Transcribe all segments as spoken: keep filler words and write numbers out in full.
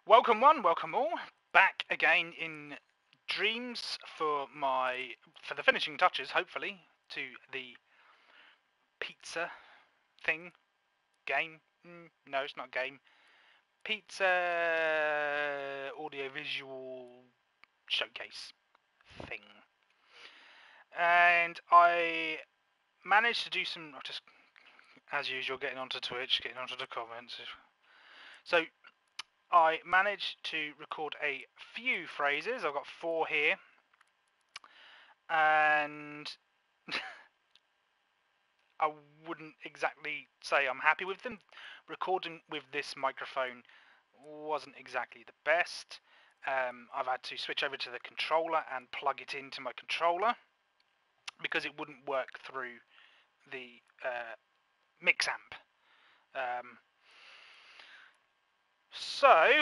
Welcome one, welcome all, back again in dreams for my for the finishing touches, hopefully, to the pizza thing game. Mm, no, it's not a game. Pizza audiovisual showcase thing, and I managed to do some. Just as usual, getting onto Twitch, getting onto the comments. So I managed to record a few phrases. I've got four here. And I wouldn't exactly say I'm happy with them. Recording with this microphone wasn't exactly the best. Um, I've had to switch over to the controller and plug it into my controller because it wouldn't work through the uh, mix amp. Um, so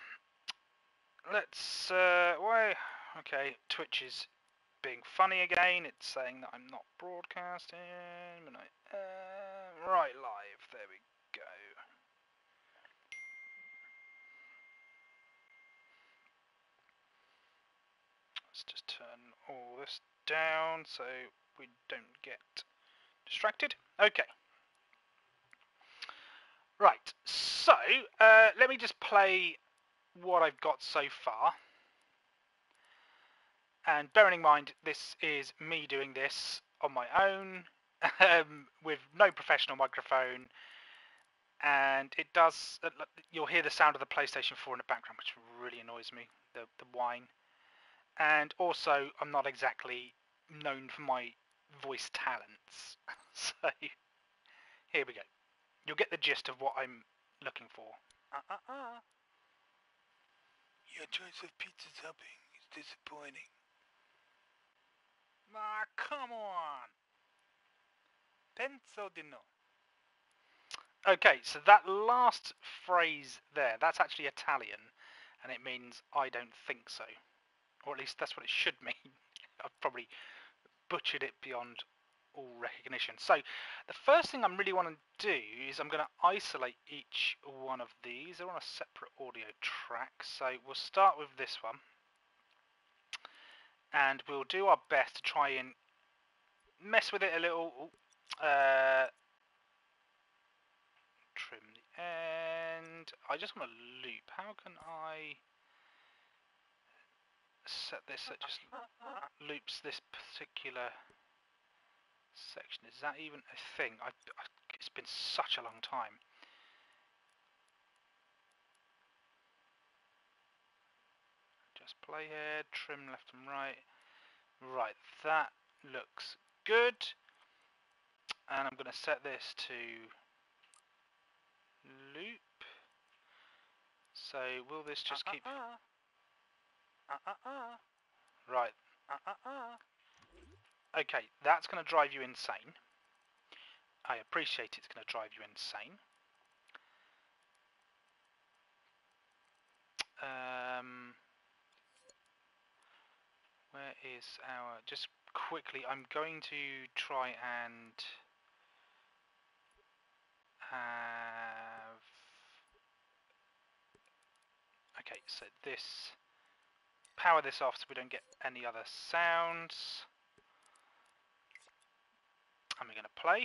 let's uh, why okay, Twitch is being funny again. It's saying that I'm not broadcasting. Uh, right, live. There we go. Let's just turn all this down so we don't get distracted. Okay. Right, so uh, let me just play what I've got so far. And bearing in mind, this is me doing this on my own um, with no professional microphone. And it does, you'll hear the sound of the PlayStation four in the background, which really annoys me, the, the whine. And also, I'm not exactly known for my voice talents. So, here we go. You'll get the gist of what I'm looking for. Uh, uh, uh. Your choice of pizza topping is disappointing. Ah, come on! Penso di no. Okay, so that last phrase there, that's actually Italian, and it means I don't think so. Or at least that's what it should mean. I've probably butchered it beyond all recognition. So the first thing I'm really want to do is I'm going to isolate each one of these. They're on a separate audio track. So we'll start with this one. And we'll do our best to try and mess with it a little. Uh, trim the end. I just want to loop. How can I set this so it just loops this particular section? Is that even a thing? I, I, it's been such a long time. Just playhead, trim left and right. Right, that looks good. And I'm going to set this to loop. So will this just keep... Uh, uh, uh, uh. Right. Uh, uh, uh. Okay, that's going to drive you insane. I appreciate it's going to drive you insane. Um, where is our... Just quickly, I'm going to try and have... Okay, so this... Power this off so we don't get any other sounds. And we're going to play.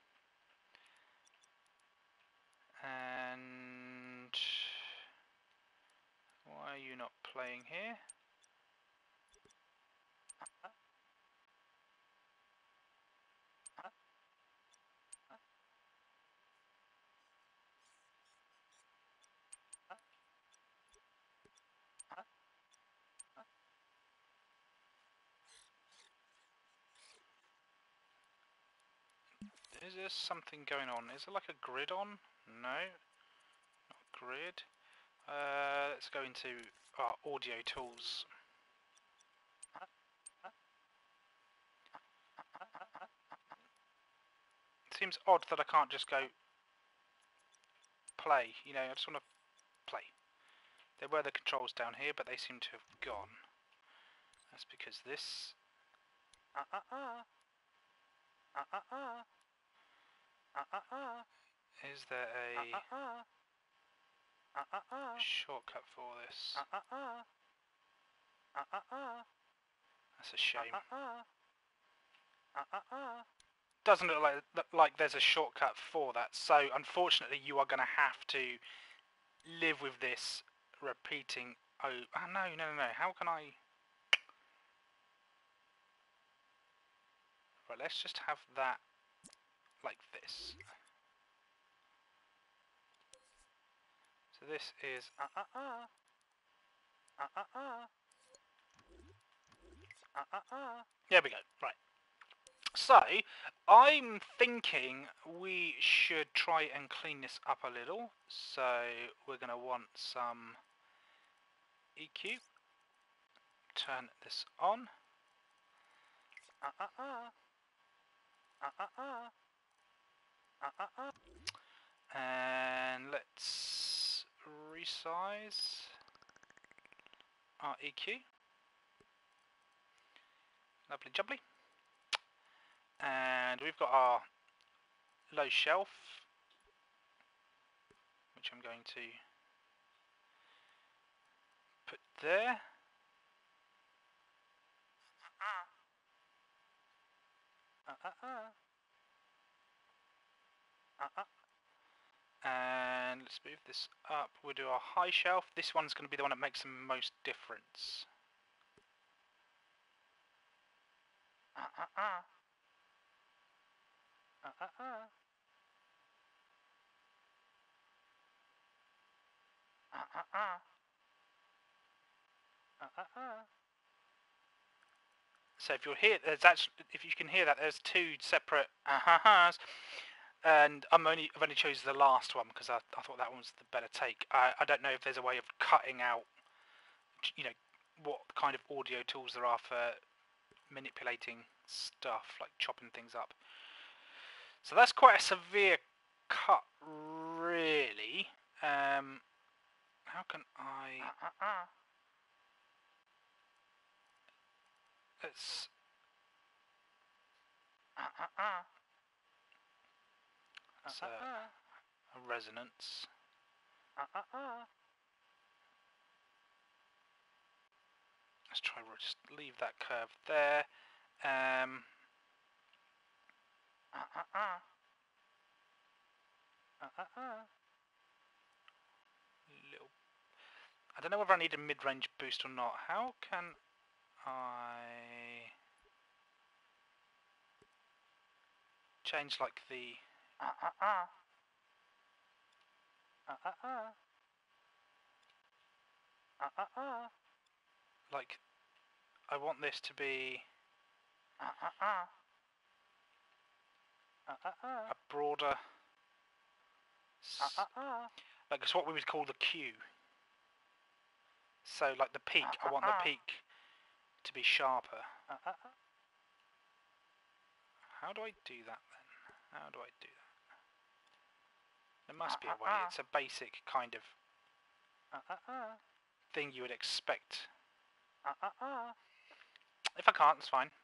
And... Why are you not playing here? Is there something going on? Is there like a grid on? No, not grid. Uh, let's go into our audio tools. It seems odd that I can't just go play. You know, I just want to play. There were the controls down here, but they seem to have gone. That's because this... Uh, uh, uh. Uh, uh, uh. Uh, uh, uh. Is there a... Uh, uh, uh. Uh, uh, uh. Shortcut for this. Uh, uh, uh. Uh, uh, uh. That's a shame. Uh, uh, uh. Uh, uh, uh. Doesn't look like like there's a shortcut for that. So unfortunately, you are going to have to live with this repeating. Oh, oh no, no, no, no. How can I? Right, let's just have that like this. So this is uh uh uh uh uh uh uh uh uh. There we go. Right. So I'm thinking we should try and clean this up a little. So we're going to want some E Q. Turn this on. Uh uh uh uh uh uh uh uh uh. And let's resize our E Q. Lovely jubbly. And we've got our low shelf, which I'm going to put there. Uh, uh, uh. Uh, uh. And let's move this up. We'll do our high shelf. This one's going to be the one that makes the most difference. Uh, uh, uh. Uh, uh, uh. Uh, uh, uh. Uh, uh, uh. So if you'll hear, there's actually, if you can hear that, there's two separate uh-huh-hs, and I'm only, I've only chosen the last one because I, I thought that one was the better take. I, I don't know if there's a way of cutting out, you know, what kind of audio tools there are for manipulating stuff, like chopping things up. So that's quite a severe cut, really. Um, how can I? Uh, uh, uh. Let's. Uh, uh, uh. That's a, a resonance. Uh, uh, uh. Let's try just leave that curve there. Um. Uh, uh, uh. Uh, uh, uh. Little. I don't know whether I need a mid-range boost or not. How can I change like the? Uh, uh, uh. Uh, uh, uh. Uh, uh, uh. Like, I want this to be uh, uh, uh. Uh, uh, uh. a broader, uh, uh, uh. like it's what we would call the Q. So like the peak, uh, uh, I want uh. the peak to be sharper. Uh, uh, uh. How do I do that then? How do I do that? There must be a way. It's a basic kind of uh, uh, uh. thing you would expect. Uh, uh, uh. If I can't, it's fine.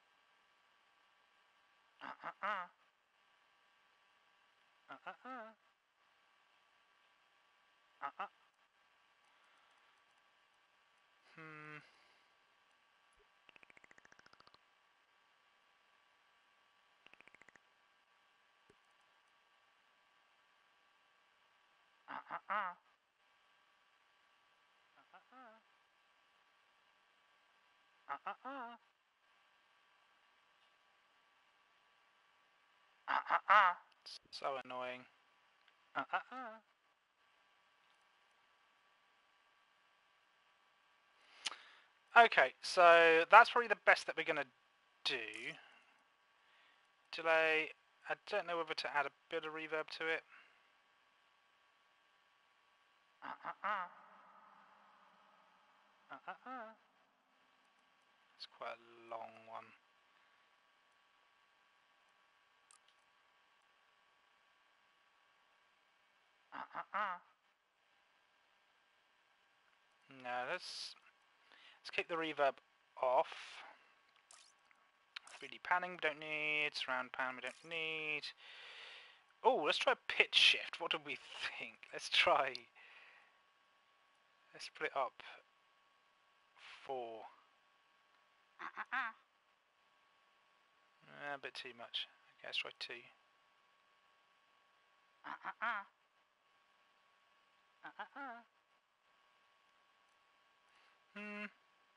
Uh, uh, uh. Uh, uh, uh. Uh, uh. Hmm. Uh, uh, uh. Uh, uh, uh. Uh, uh, uh. Uh, uh, uh. So annoying. Uh, uh, uh. Okay, so that's probably the best that we're going to do. Delay. I don't know whether to add a bit of reverb to it. Uh, uh, uh. Uh, uh, uh. It's quite a long one. Uh, uh, uh. No, let's let's keep the reverb off. three D panning we don't need. Surround pan we don't need. Oh, let's try pitch shift. What do we think? Let's try. Let's split it up. Four. Uh, a bit too much. Okay, let's try two. Hmm.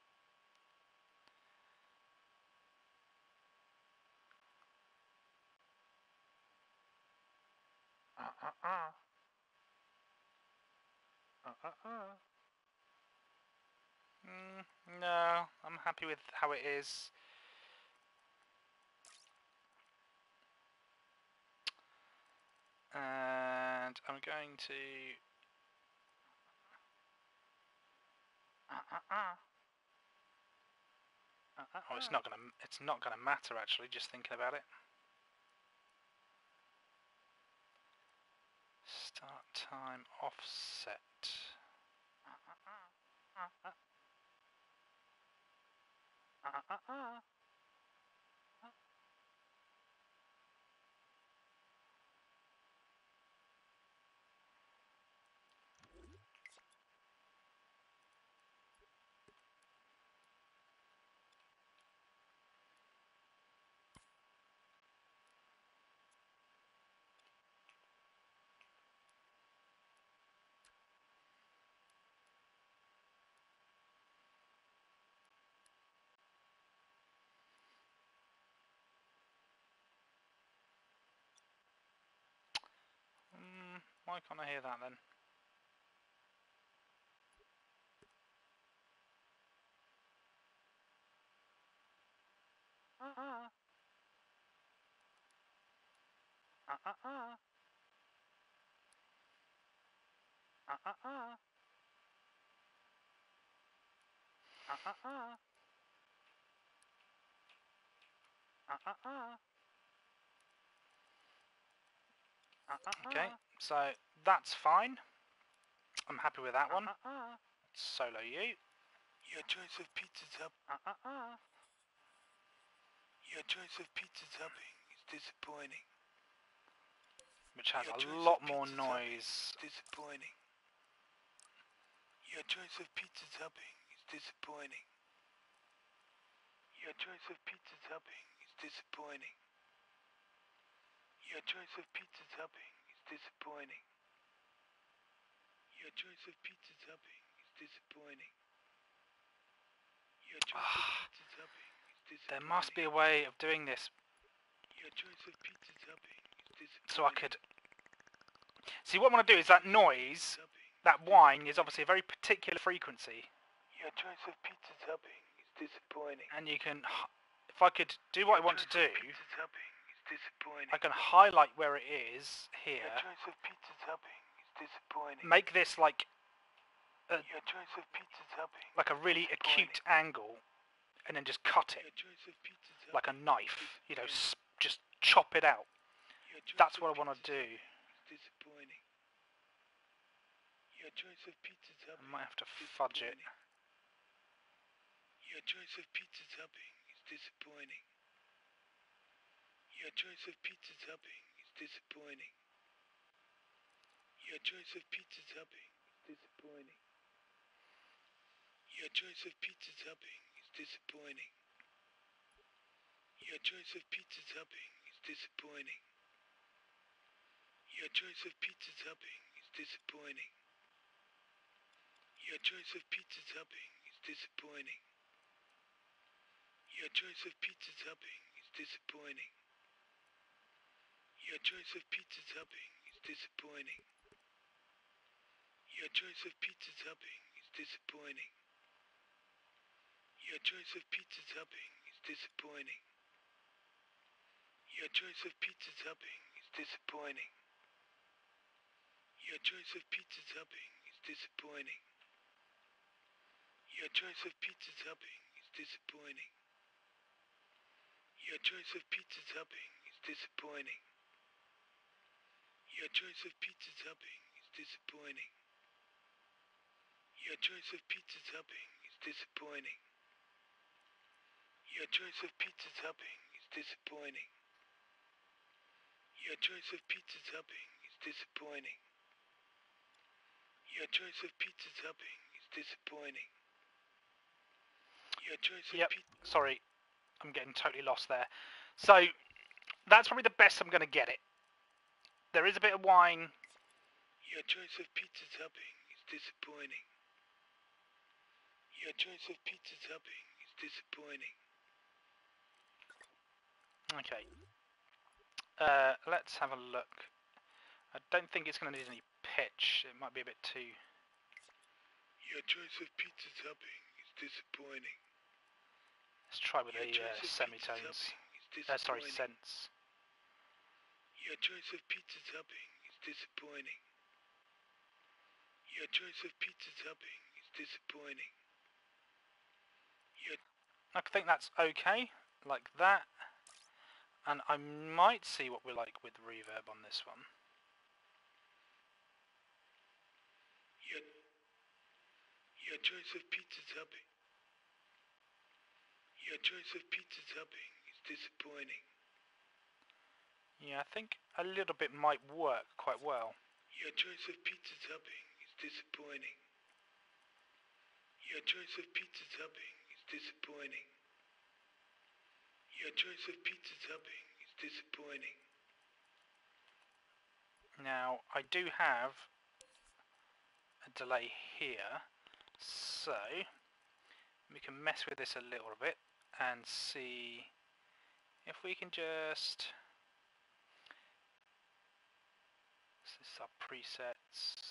Mm, no, I'm happy with how it is. And I'm going to. Oh, it's not gonna. It's not gonna matter actually. Just thinking about it. Start time offset. Mm, why can't I hear that then? Okay, so that's fine. I'm happy with that one. Solo you. Your choice of pizza top. Your choice of pizza topping is disappointing. Which has Your a choice lot of more pizza noise. topping is disappointing. Your choice of pizza topping is disappointing. Your choice of pizza topping is disappointing. Your choice of pizza topping is disappointing. Your choice of pizza topping is disappointing. Your choice of pizza topping is disappointing. There must be a way of doing this. Your choice of pizza topping is disappointing. So I could... See, what I want to do is that noise, that whine, is obviously a very particular frequency. Your choice of pizza topping is disappointing. And you can... If I could do what I want to do, Pizza topping is disappointing. I can highlight where it is here. Your choice of pizza topping is disappointing. Make this like a, Your choice of pizza topping like a really acute angle, and then just cut it Your choice of pizza topping like a knife. is You know, disappointing. s- just chop it out. Your choice That's of what I want to pizza do. topping is disappointing. Your choice of pizza I topping might have to is fudge it. disappointing. Your choice of pizza topping is disappointing. Your choice of pizza topping is disappointing. Your choice of pizza topping is disappointing. Your choice of pizza topping is disappointing. Your choice of pizza topping is disappointing. Your choice of pizza topping is disappointing. Your choice of pizza topping is disappointing. Your choice of pizza topping is disappointing. Your choice of pizza topping is disappointing. Your choice of pizza topping is disappointing. Your choice of pizza topping is disappointing. Your choice of pizza topping is disappointing. Your choice of pizza topping is disappointing. Your choice of pizza topping is disappointing. Your choice of pizza topping is disappointing. Your choice of pizza topping is disappointing. Your choice of pizza topping is disappointing. Your choice of pizza topping is disappointing. Your choice of pizza topping is disappointing. Your choice of pizza topping is is disappointing. Your choice of Yep. pizza. Sorry, I'm getting totally lost there. So that's probably the best I'm going to get it. There is a bit of wine. Your choice of pizza topping is disappointing. Your choice of pizza topping is disappointing. Okay. Uh, let's have a look. I don't think it's going to need any pitch. It might be a bit too... Your choice of pizza topping is disappointing. Let's try with Your the uh, choice of pizza semitones. topping is Uh, sorry, disappointing. cents. Your choice of pizza topping is disappointing. Your choice of pizza topping is disappointing. Your I think that's okay, like that. And I might see what we're like with reverb on this one. your your choice of pizza topping. Your choice of pizza topping is disappointing. Yeah, I think a little bit might work quite well. Your choice of pizza topping is disappointing. Your choice of pizza topping is disappointing. Your choice of pizza topping is disappointing. Now, I do have a delay here, so we can mess with this a little bit and see if we can just... This is our presets.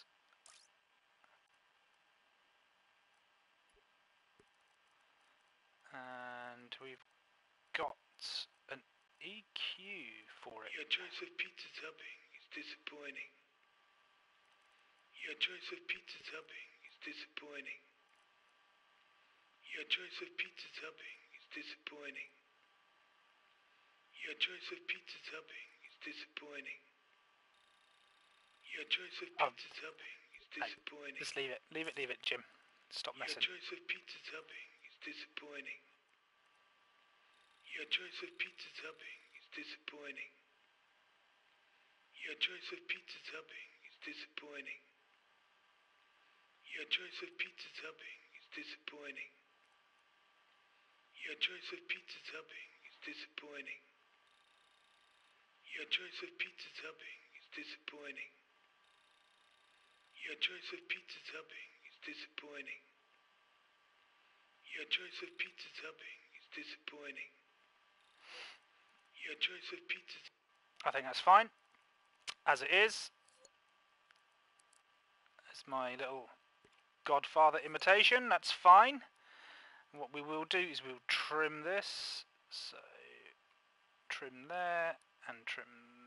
And we've got an E Q for it. Your choice of pizza topping is disappointing. Your choice of pizza topping is disappointing. Your choice of pizza topping is disappointing. Your choice of pizza topping is disappointing. Your choice of Oh, pizza topping is hey, disappointing. just leave it, leave it, leave it, Jim. Stop Your messing. choice of pizza topping is disappointing. Your choice of pizza topping is disappointing. Your choice of pizza topping is disappointing. Your choice of pizza topping is disappointing. Your choice of pizza topping is disappointing. Your choice of pizza topping is disappointing. Your choice of pizza topping is disappointing. Your choice of pizza topping is disappointing. Your choice of pizza. I think that's fine. As it is. It's my little Godfather imitation. That's fine. What we will do is we'll trim this. So, trim there and trim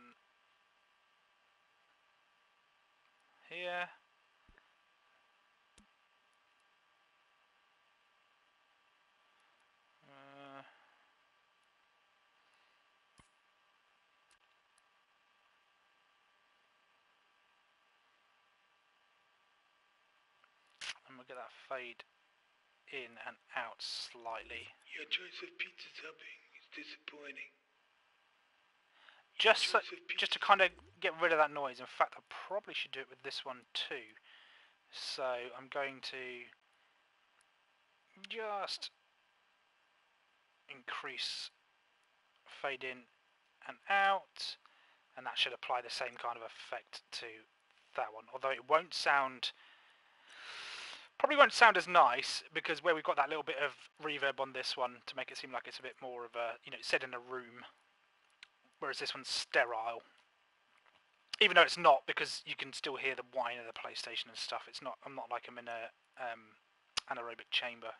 here. Uh, and we'll get that fade in and out slightly. Your choice of pizza topping is disappointing. Just so, just to kind of get rid of that noise. In fact, I probably should do it with this one too. So I'm going to just increase fade in and out, and that should apply the same kind of effect to that one, although it won't sound probably won't sound as nice, because where we've got that little bit of reverb on this one to make it seem like it's a bit more of a, you know, set in a room, whereas this one's sterile, even though it's not, because you can still hear the whine of the PlayStation and stuff. It's not, I'm not like I'm in a um, anaerobic chamber.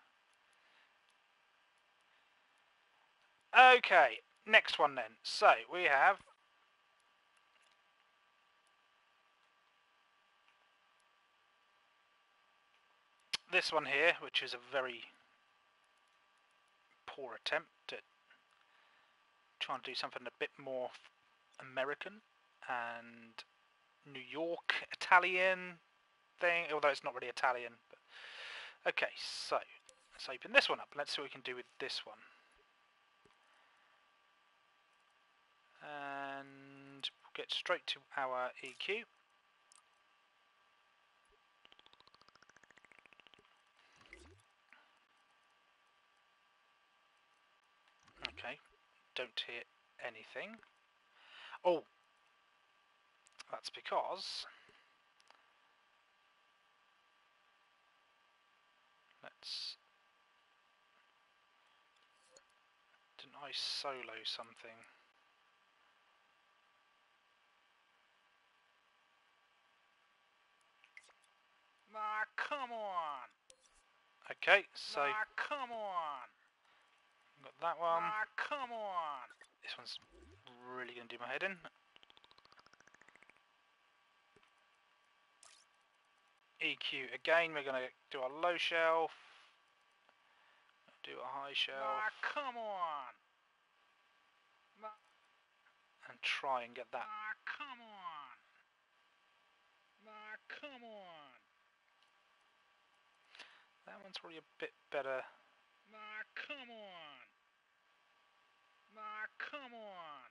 Okay, next one then. So we have this one here, which is a very poor attempt at trying to do something a bit more American and New York Italian thing, although it's not really Italian. But okay, so let's open this one up. Let's see what we can do with this one. And we'll get straight to our E Q. don't hear anything. Oh, that's because let's. Didn't I solo something? Ah, come on! Okay, so ah, come on! Got that one. Ah, come on! This one's really going to do my head in. E Q again. We're going to do our low shelf. Do a high shelf. Ah, come on! And try and get that. Ah, come on! Ah, come on! That one's probably a bit better. Ah, come on! Ah, come on!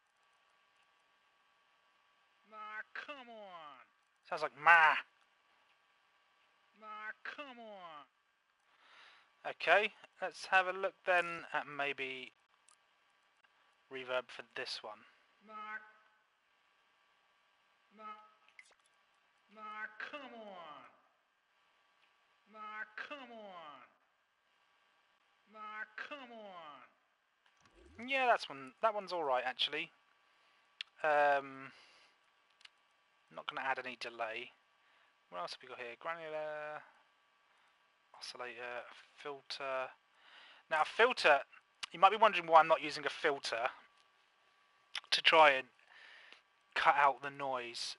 Ah, come on! Sounds like ma. Ah, come on! Okay, let's have a look then at maybe reverb for this one. Ah, ah, ah, come on! Ah, come on! Ah, come on! Yeah, that's one. That one's all right actually. Um, not going to add any delay. What else have we got here? Granular, oscillator, filter. Now, a filter. You might be wondering why I'm not using a filter to try and cut out the noise.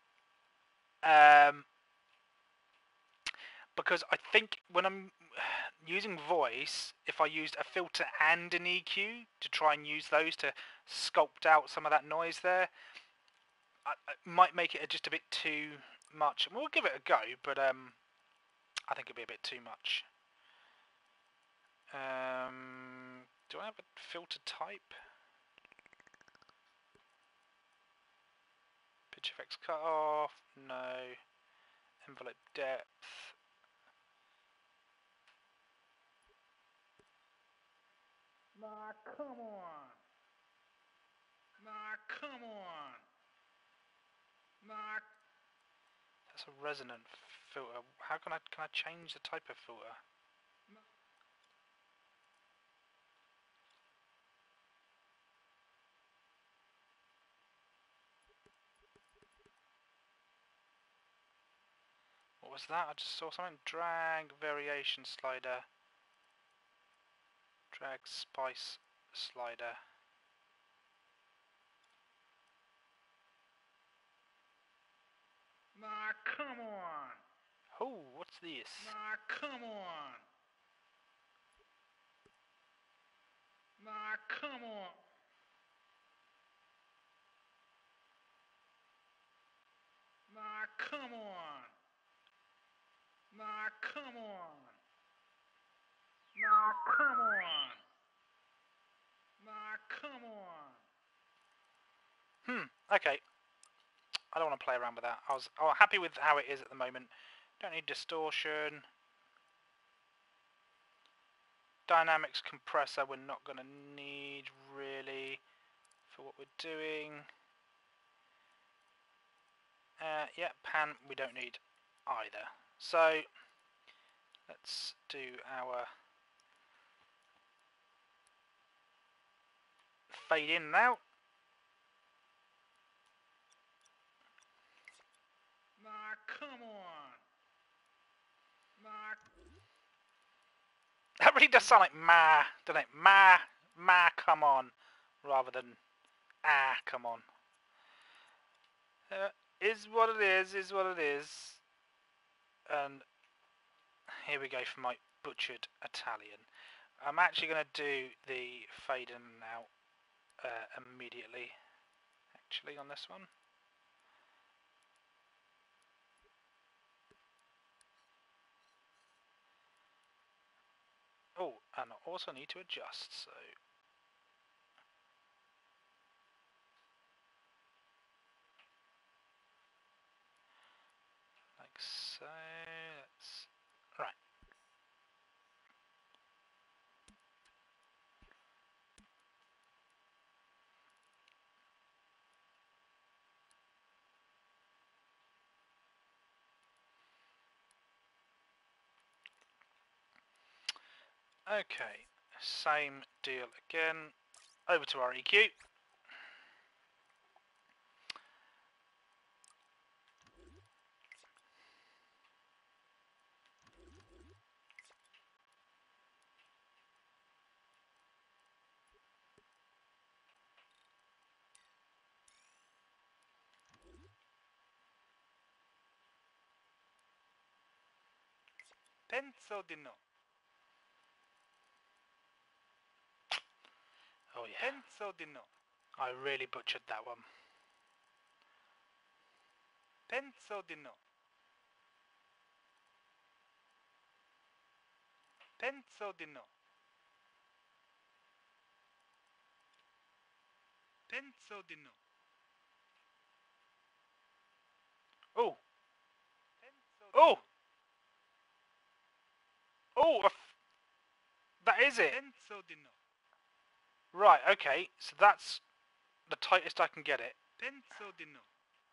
Um, because I think when I'm using voice, if I used a filter and an E Q to try and use those to sculpt out some of that noise there, I, I might make it just a bit too much. We'll give it a go, but um, I think it'd be a bit too much. Um, do I have a filter type? Pitch effects cut off? No. Envelope depth? Nah, come on. Nah, come on. Nah. That's a resonant filter. How can I can I change the type of filter? What was that? I just saw something. Drag variation slider. Drag spice slider. Nah, come on. Oh, what's this? Nah, come on. Nah, come on. Nah, come on. Nah, come on. Nah, come on. Nah, come on. Hmm, okay. I don't want to play around with that. I was oh, happy with how it is at the moment. Don't need distortion. Dynamics compressor we're not going to need really for what we're doing. Uh, yeah, pan we don't need either. So let's do our fade in now. Nah, come on. Nah. That really does sound like ma, doesn't it? Ma, ma, come on, rather than ah, come on. Uh, is what it is, is what it is. And here we go for my butchered Italian. I'm actually going to do the fade in and out uh, immediately, actually, on this one. Oh, and I also need to adjust, so... like so, that's... right. Okay, same deal again. Over to our E Q. Penso di no. Oh yeah, Penso di no. I really butchered that one. Penso di no. Penso di no. Penso di no. Oh, Penso di oh, no. oh, I f- that is it. Penso di no. Right, okay, so that's the tightest I can get it. Penso di no.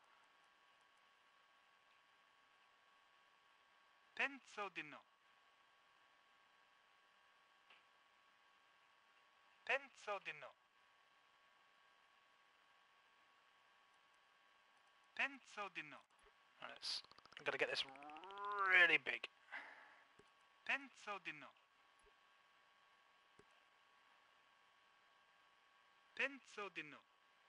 Penso di no. Penso di no. Penso di no. Let's, I'm gonna get this really big. Penso di no. Penso di no.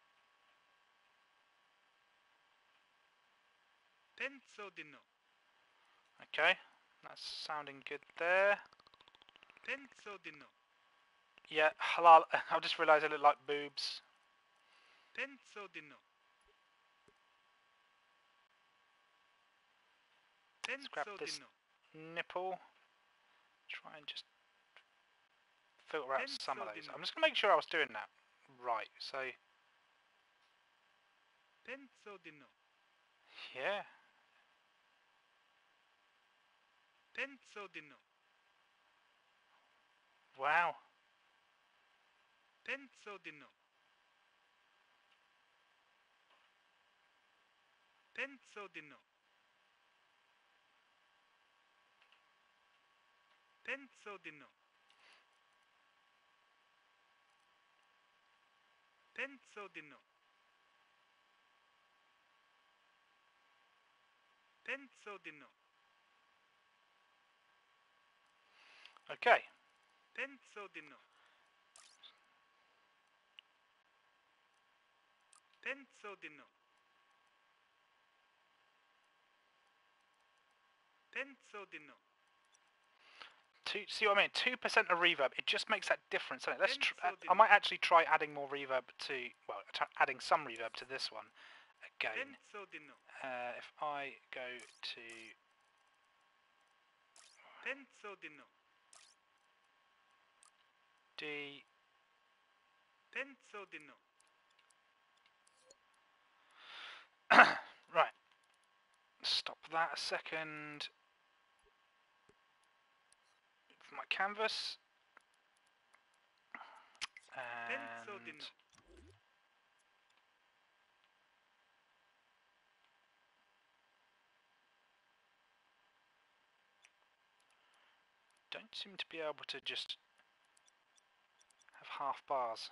Penso di no. Okay, that's sounding good there. Penso di no. Yeah, halal. I've just realised I look like boobs. Penso di no. Let's grab Penso di this no. nipple. Try and just filter out some of Penso di those. no. I'm just gonna make sure I was doing that right. So Penso di no. yeah, Penso di no. wow. Penso di no. Penso di no. Penso di no. Penso di no. Penso di no. Okay. Penso di no. Penso di no. Penso di no. Two, see what I mean? Two percent of reverb. It just makes that difference. Doesn't it? Let's. Tr- Penso di I no. might actually try adding more reverb to. Well, t- adding some reverb to this one. Again, Penso di no. uh, if I go to Penso di no. D. Penso di no. Right. Stop that a second. For my canvas. Penso di And no. don't seem to be able to just have half bars.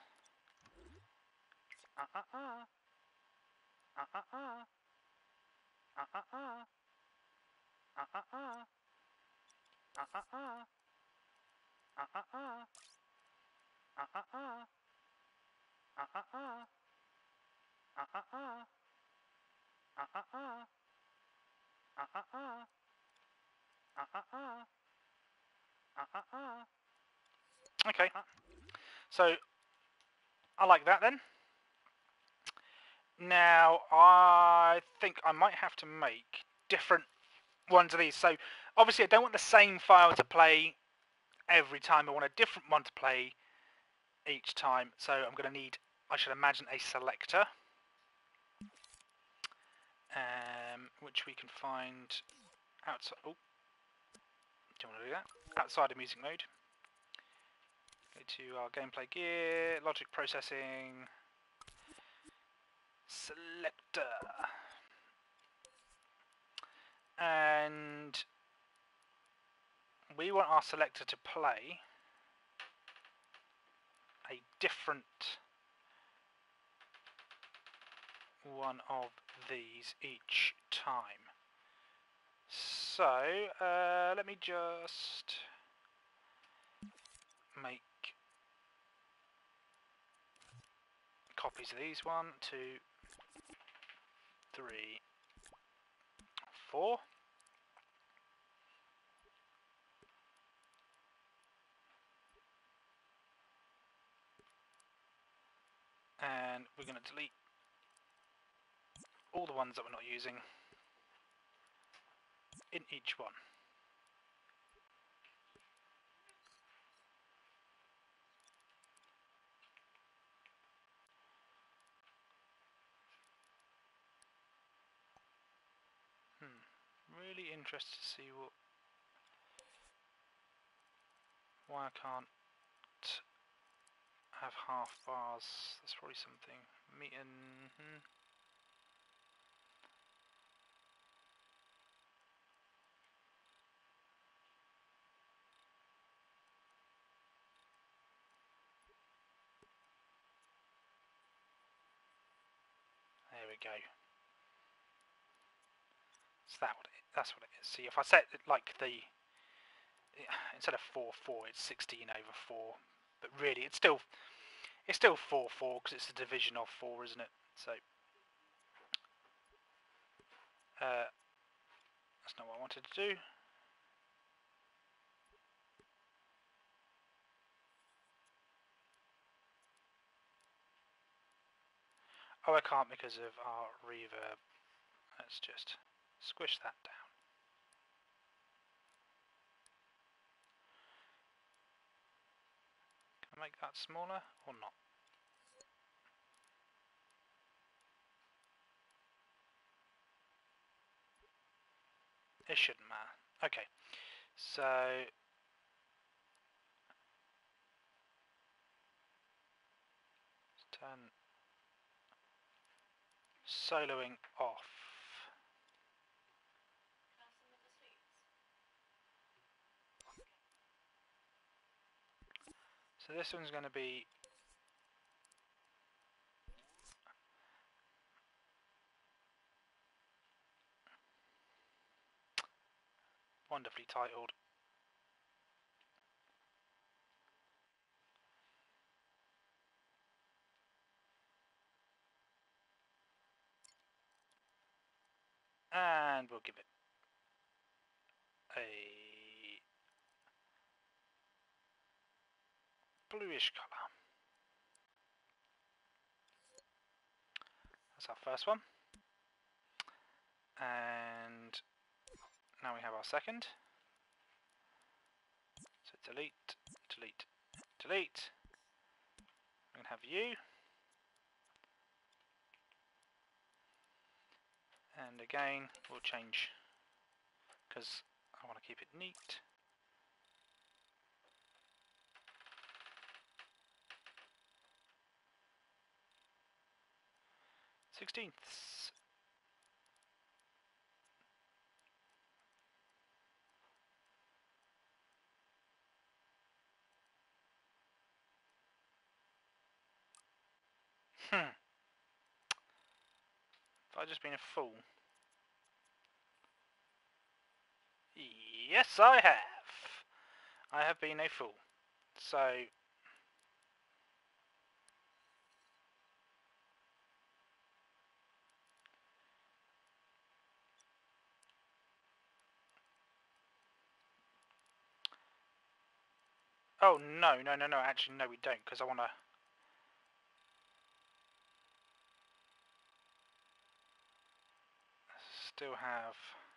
Uh uh uh. Uh uh uh. Uh uh uh. Uh uh uh. Uh uh uh. Uh uh uh. Uh uh uh. Uh uh uh. Uh uh uh. Uh uh uh. Uh uh uh. Uh uh uh. Uh uh uh. Okay. So I like that then. Now I think I might have to make different ones of these. So obviously I don't want the same file to play every time. I want a different one to play each time. So I'm going to need, I should imagine, a selector, um, which we can find outside. Oh, do you want to do that? Outside of music mode. Go to our gameplay gear, logic processing, selector, and we want our selector to play a different one of these each time. So uh, let me just make copies of these. One, two, three, four. And we're going to delete all the ones that we're not using in each one. Hmm. Really interested to see what why I can't have half bars. That's probably something. Me and hmm. There we go. Is that what it, that's what it is. See, if I set it like the instead of four four, it's sixteen over four. But really, it's still it's still four four because it's a division of four, isn't it? So uh, that's not what I wanted to do. Oh, I can't because of our reverb. Let's just squish that down. Can I make that smaller or not? It shouldn't matter. Okay, so let's turn soloing off. So this one's going to be wonderfully titled and we'll give it a bluish colour. That's our first one. And now we have our second. So delete, delete, delete. We can have you. And again, we'll change because I want to keep it neat. Sixteenths. Hmm. Have I just been a fool? Yes, I have. I have been a fool. So oh no, no, no, no, actually no we don't, because I want to still have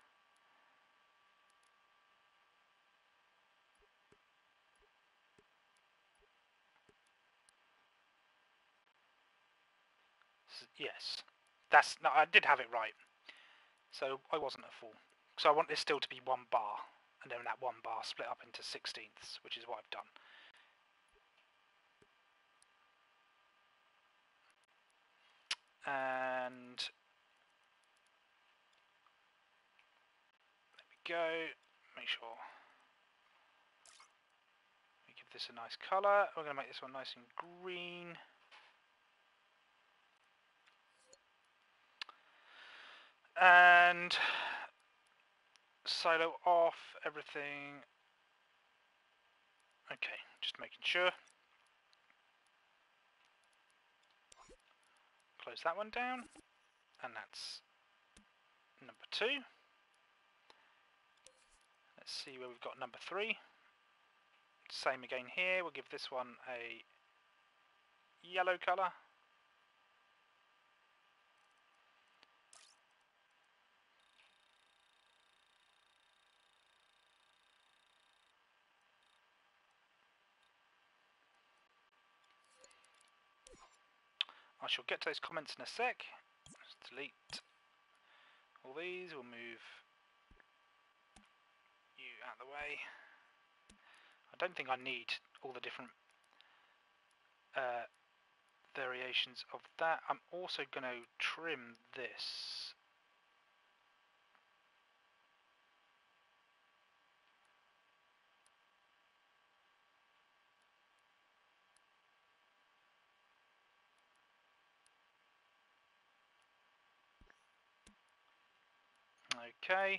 yes. That's no, I did have it right. So I wasn't a fool. So I want this still to be one bar, and then that one bar split up into sixteenths, which is what I've done. And there we go. Make sure we give this a nice colour. We're going to make this one nice and green. And silo off, everything. Okay, just making sure. Close that one down. And that's number two. Let's see where we've got number three. Same again here. We'll give this one a yellow colour. I shall get to those comments in a sec. Let's delete all these. We'll move you out of the way. I don't think I need all the different uh, variations of that. I'm also going to trim this. Okay.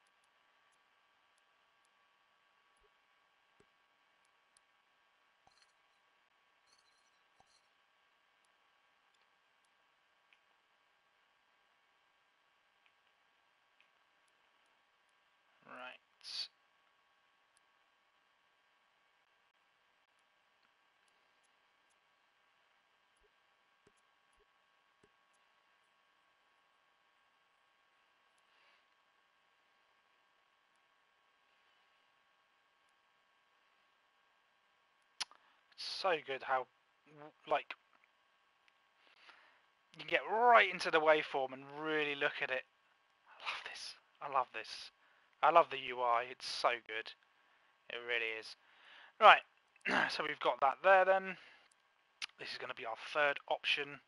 Right. So good how, like, you get right into the waveform and really look at it. I love this. I love this. I love the U I. It's so good. It really is. Right. So we've got that there then. This is going to be our third option.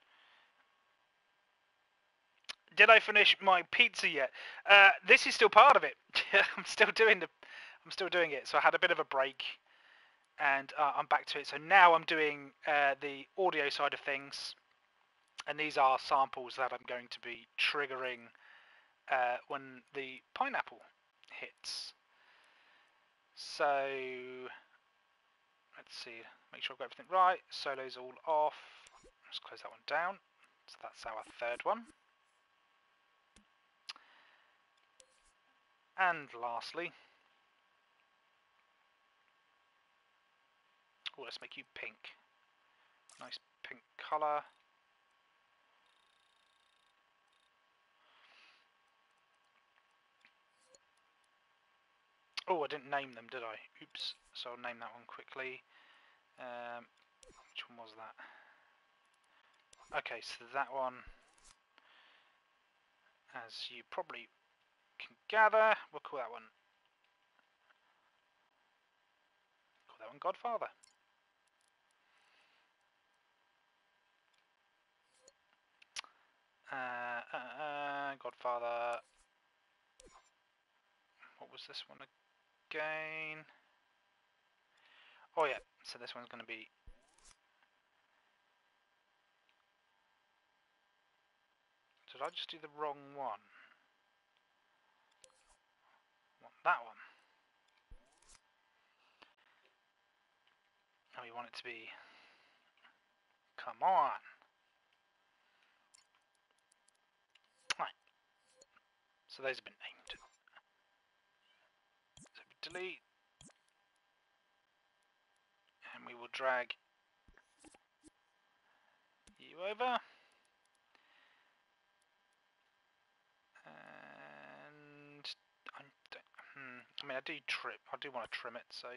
Did I finish my pizza yet? Uh, this is still part of it. I'm still doing the. I'm still doing it. So I had a bit of a break, and uh, I'm back to it. So now I'm doing uh, the audio side of things, and these are samples that I'm going to be triggering uh, when the pineapple hits. So let's see. Make sure I've got everything right. Solo's all off. Let's close that one down. So that's our third one. And lastly, oh, let's make you pink. Nice pink colour. Oh, I didn't name them, did I? Oops. So I'll name that one quickly. Um, which one was that? Okay, so that one, as you probably can gather, we'll call that one. Call that one Godfather. Uh, uh, uh, Godfather. What was this one again? Oh yeah, so this one's going to be. Did I just do the wrong one? Want that one. And we want it to be. Come on. Right. So those have been named. So we delete. And we will drag you over. And I don't, hmm, I mean, I do trim. I do want to trim it, so.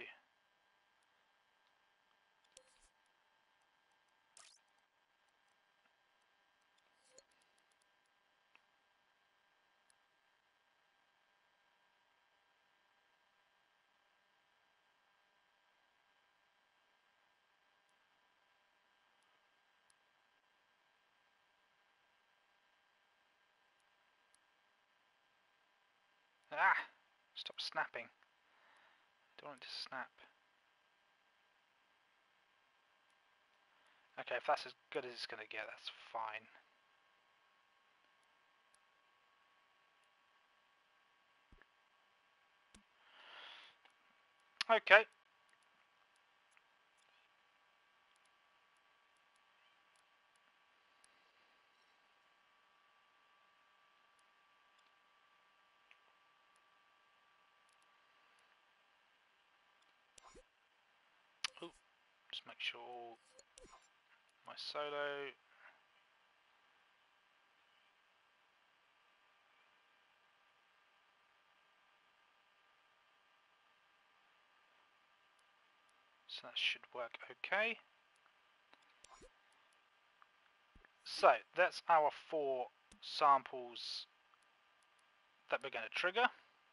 Ah! Stop snapping. Don't want it to snap. Okay, if that's as good as it's going to get, that's fine. Okay. Ooh, just make sure my solo. So that should work okay. So that's our four samples that we're going to trigger.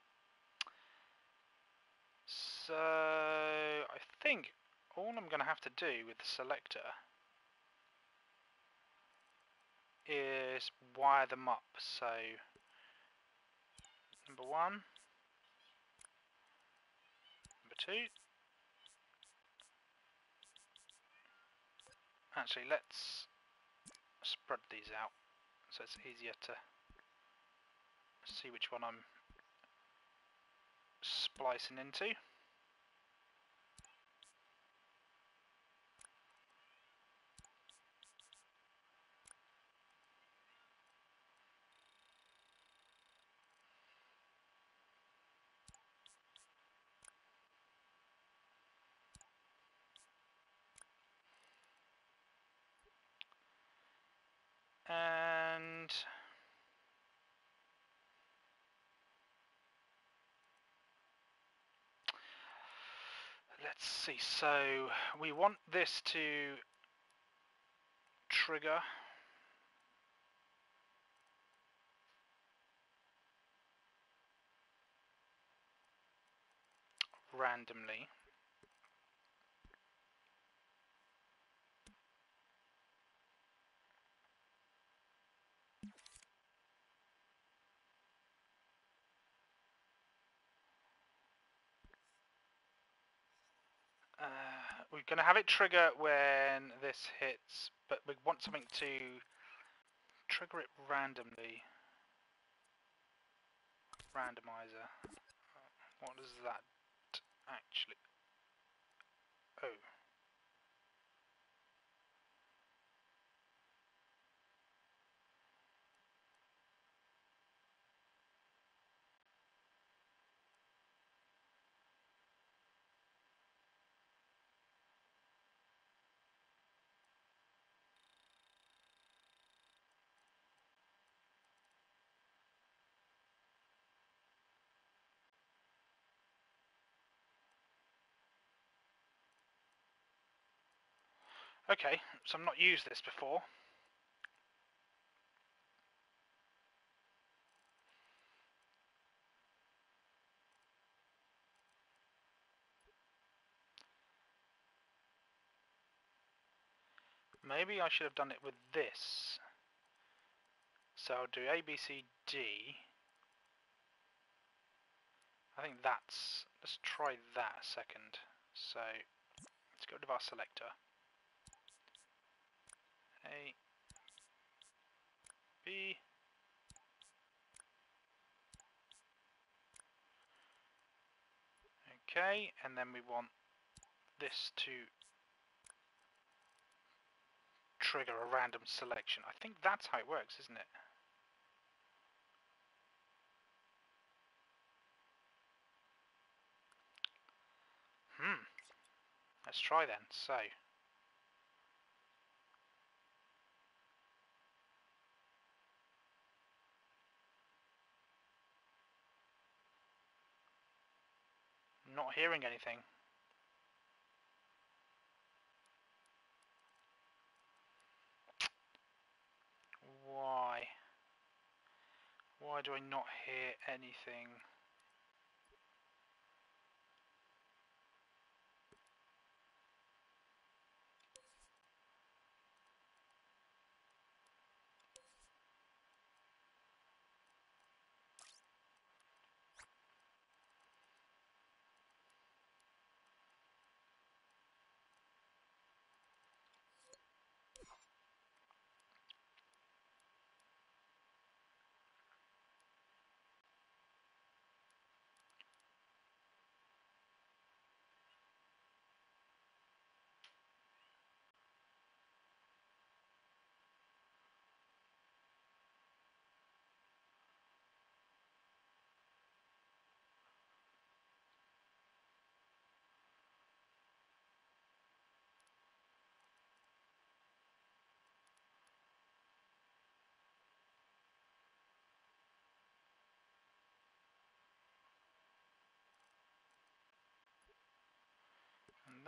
So I think all I'm going to have to do with the selector is wire them up. So number one, number two. Actually, let's spread these out so it's easier to see which one I'm splicing into. And let's see, so we want this to trigger randomly. Uh, we're going to have it trigger when this hits, but we want something to trigger it randomly. Randomizer. What does that actually... Oh. Okay, so I've not used this before. Maybe I should have done it with this. So I'll do A, B, C, D. I think that's... Let's try that a second. So, let's go to our selector. A, B. Okay, and then we want this to trigger a random selection. I think that's how it works, isn't it? Hmm. Let's try then. So, not hearing anything. Why? Why do I not hear anything?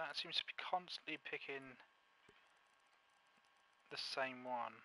that seems to be constantly picking the same one.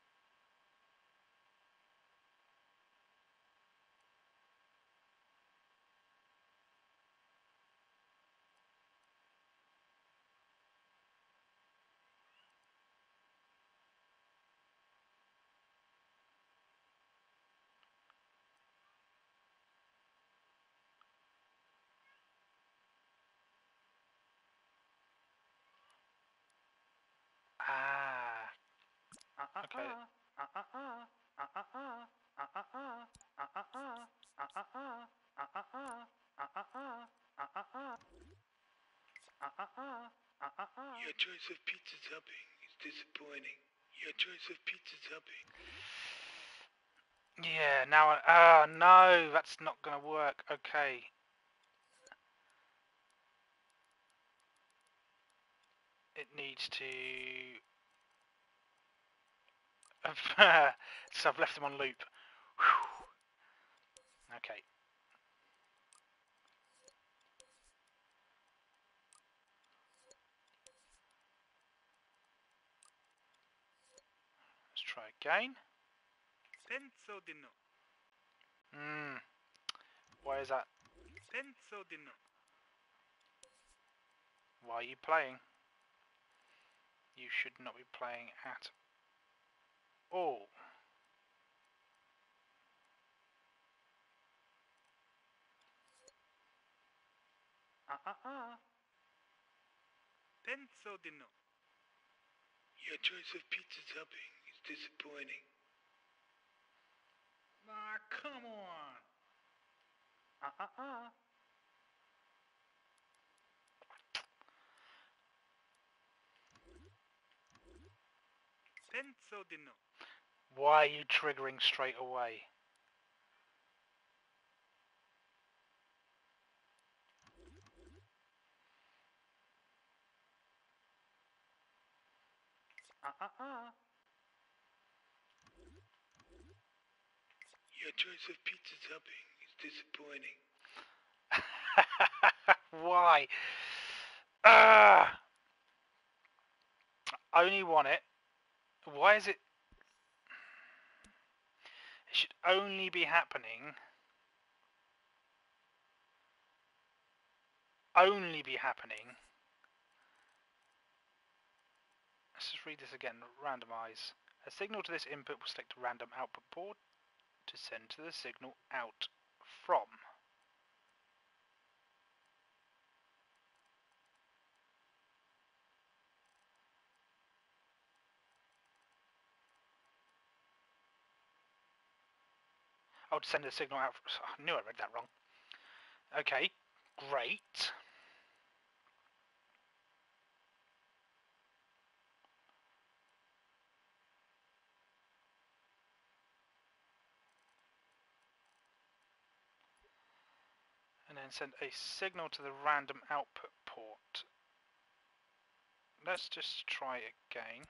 Ah. Okay. Your choice of pizza topping is disappointing. Your choice of pizza topping. Yeah, now I... Ah, no, that's not going to work. Okay. It needs to... So I've left them on loop. Whew. Okay. Let's try again. Penso di no. Hmm. Why is that? Penso di no. Why are you playing? You should not be playing at all. Uh-uh-uh. Penso di no. Your choice of pizza topping is disappointing. Ah, come on. Uh-uh-uh. Penso di no. Why are you triggering straight away? Uh-uh-uh. Your choice of pizza topping is disappointing. Why? Ah! I only want it. Why is it... It should only be happening... Only be happening... Let's just read this again. Randomize. A signal to this input will select a random output port to send to the signal out from. Oh, to send the signal out. I knew I read that wrong. Okay, great. And then send a signal to the random output port. Let's just try again.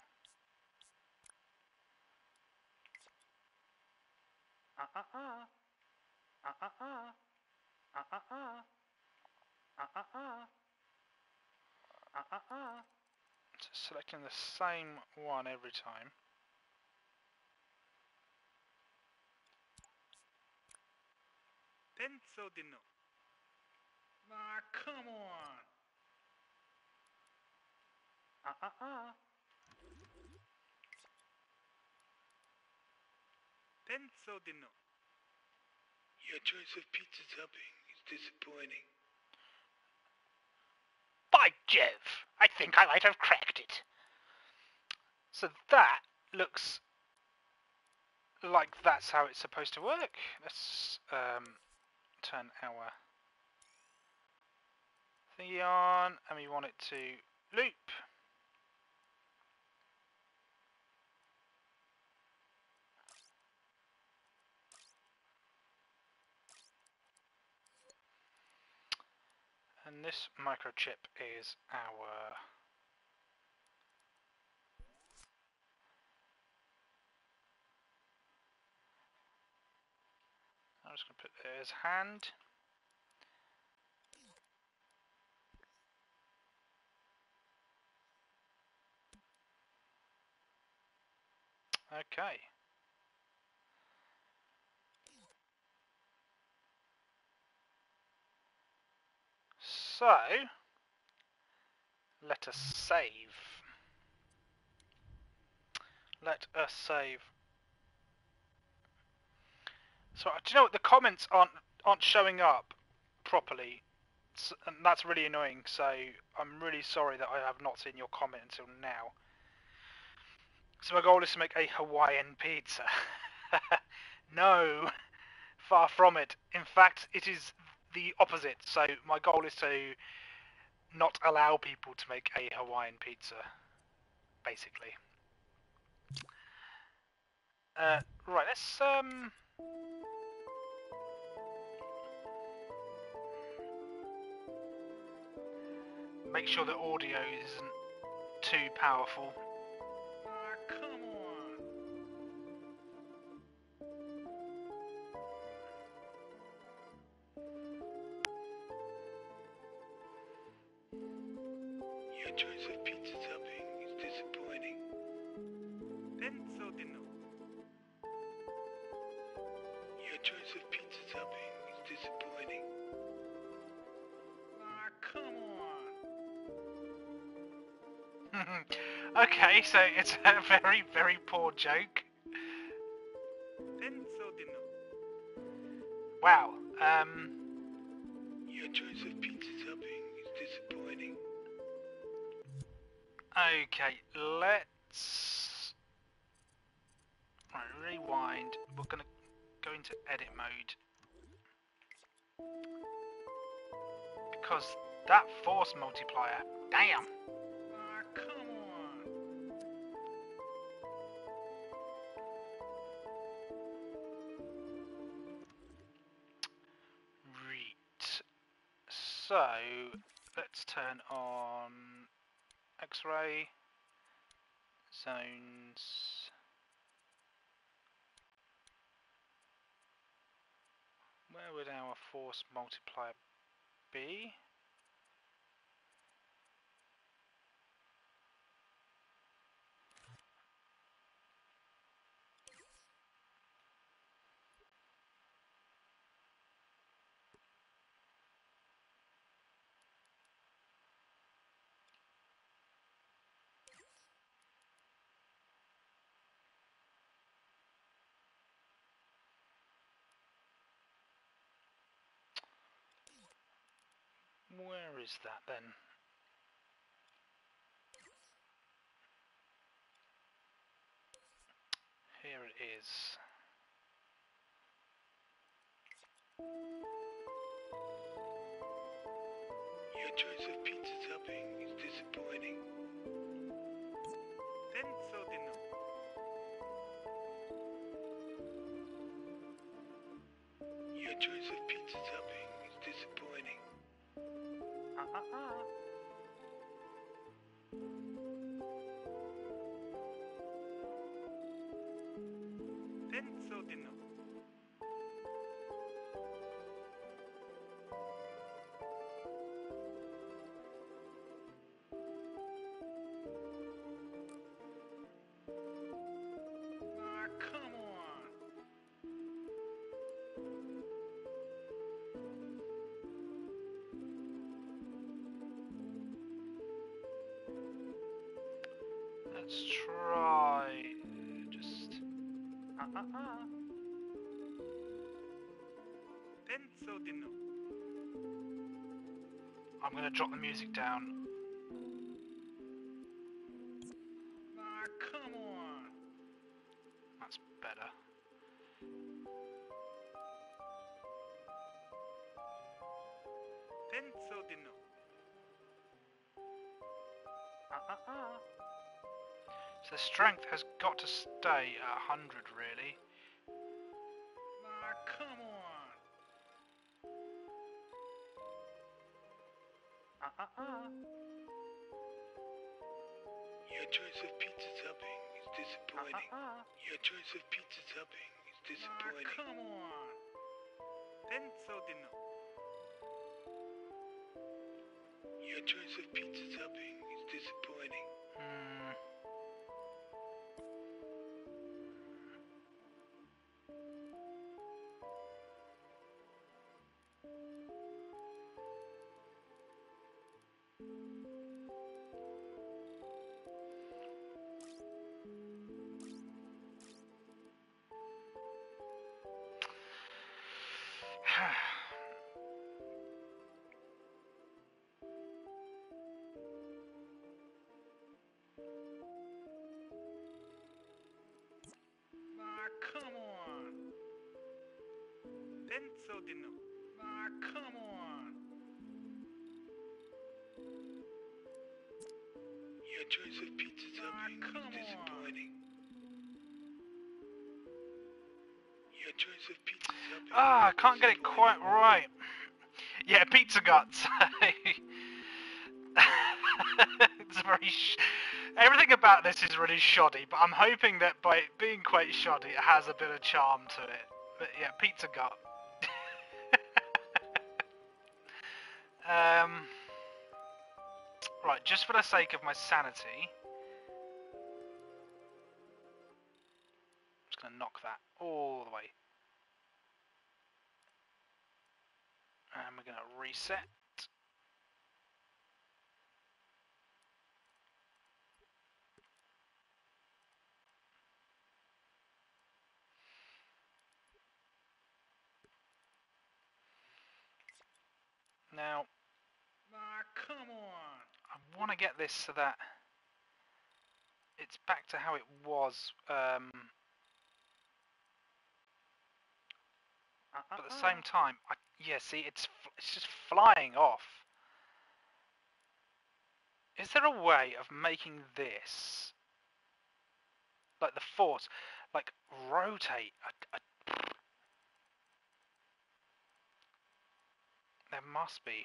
Uh-uh-uh. Uh-uh-uh. Uh-uh-uh. Uh-uh-uh. Uh-uh-uh. Just selecting the same one every time. Penso di no. Ah, come on. Uh-uh-uh. Penso di no. Your choice of pizza topping is disappointing. By Jove! I think I might have cracked it. So that looks like that's how it's supposed to work. Let's um, turn our thingy on, and we want it to loop. And this microchip is our... I'm just going to put it as hand. Okay. So, let us save. Let us save. So, do you know what? The comments aren't aren't showing up properly, and that's really annoying. So, I'm really sorry that I have not seen your comment until now. So, my goal is to make a Hawaiian pizza. No, far from it. In fact, it is the opposite. So, my goal is to not allow people to make a Hawaiian pizza, basically. Uh, right, let's um. Make sure the audio isn't too powerful. Ah, come on. Your choice of pizza topping is disappointing. Penso di no. Your choice of pizza topping is disappointing. Ah, come on. Okay, so it's a very, very poor joke. Penso di no. Wow. Um. Your choice of pizza topping is disappointing. Okay, let's right, rewind. We're gonna go into edit mode because that force multiplier. Damn. Ah, come on. Right. So let's turn on X-ray zones. Where would our force multiplier be? Where is that then? Here it is. Your choice of pizza topping is disappointing. Penso di no. Your choice of pizza topping is disappointing. Ah ah ah. Penso di no. Ah, come on. Let's try just ah ah ah. Penso di no. I'm gonna drop the music down. Ah, come on. That's better. Penso di no. Ah ah ah. So strength has got to stay at one hundred, really. Ah, come on. Ah ah ah. Your choice of pizza topping is disappointing. Ah, ah, ah. Your choice of pizza topping is disappointing. Ah, come on. Penso di no. Your choice of pizza topping is disappointing. Hmm. Ah, come on. Your choice of pizza topping Ah, come is disappointing. Your choice of pizza topping. Ah, I can't get it quite right. Yeah, pizza guts. It's very. Sh Everything about this is really shoddy, but I'm hoping that by it being quite shoddy, it has a bit of charm to it. But yeah, pizza gut. um. Right, just for the sake of my sanity, I'm just gonna knock that all the way, and we're gonna reset. Now, ah, come on. I want to get this so that it's back to how it was. Um, Uh, uh, but at the uh. same time, I, yeah, see, it's it's just flying off. Is there a way of making this, like the force, like rotate? I, I, there must be.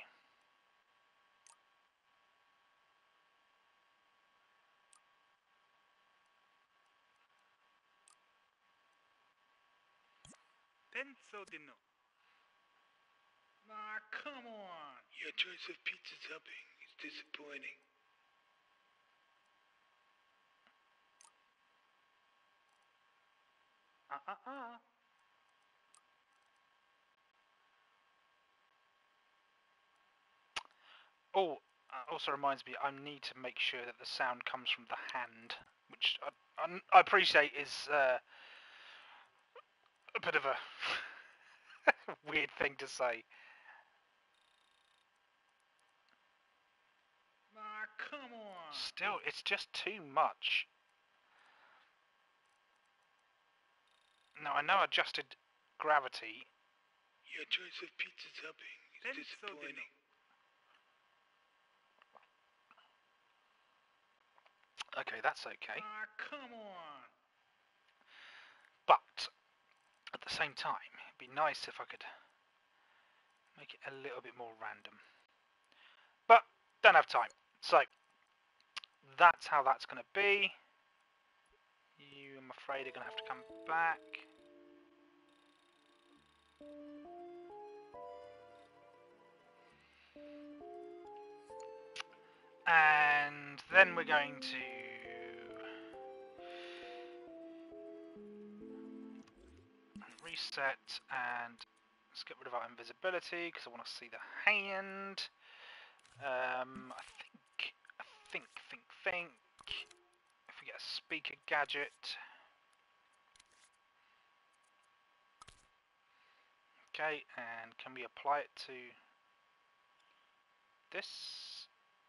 Ah, come on. Your choice of pizza topping is disappointing. Uh, uh, uh. Oh, uh, also reminds me, I need to make sure that the sound comes from the hand, which I, I, I appreciate is uh, a bit of a weird thing to say. Ah, come on. Still, it's just too much. Now, I know I adjusted gravity. Your choice of pizza topping is disappointing. Okay, that's okay. Ah, come on. But, at the same time, it'd be nice if I could make it a little bit more random. But, don't have time. So, that's how that's going to be. You, I'm afraid, are going to have to come back. And then we're going to reset and let's get rid of our invisibility because I want to see the hand. Um, I think, I think, think, think. If we get a speaker gadget. Okay, and can we apply it to this?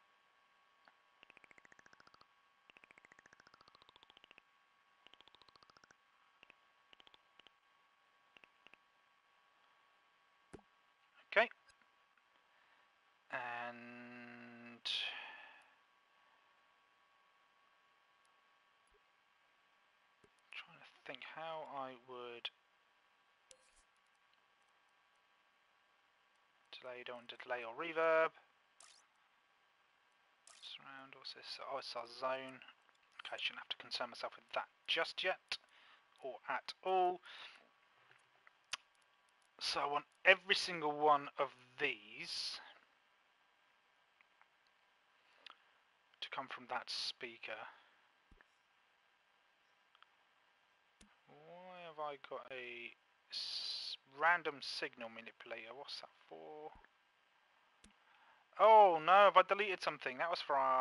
Okay. And trying to think how I would delay, don't delay or reverb. Surround, what's this? Oh, it's our zone. Okay, I shouldn't have to concern myself with that just yet, or at all. So I want every single one of these to come from that speaker. Why have I got a random signal manipulator? What's that for? Oh no, have I deleted something? That was for our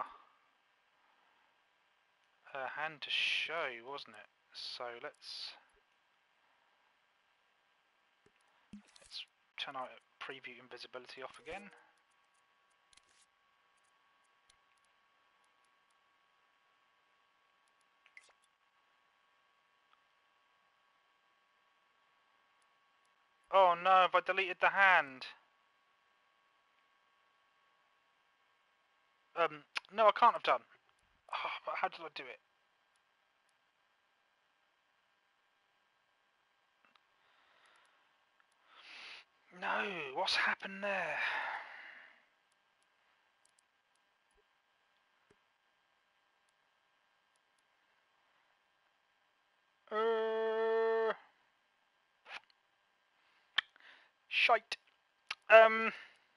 uh, hand to show, wasn't it? So let's let's turn our preview invisibility off again. Oh no, have I deleted the hand? Um, no, I can't have done. Oh, but how did I do it? No, what's happened there? Uh, shite. Um,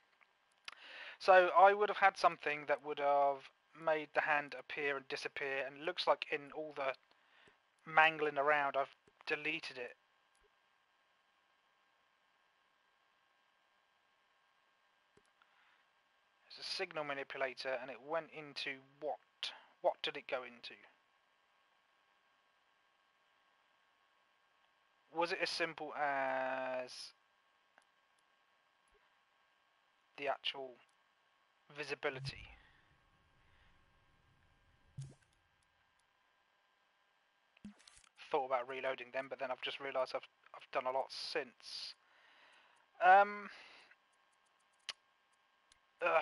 so I would have had something that would have made the hand appear and disappear, and it looks like in all the mangling around, I've deleted it. It's a signal manipulator, and it went into what? What did it go into? Was it as simple as the actual visibility? Thought about reloading them, but then I've just realised I've I've done a lot since. Um. Ugh.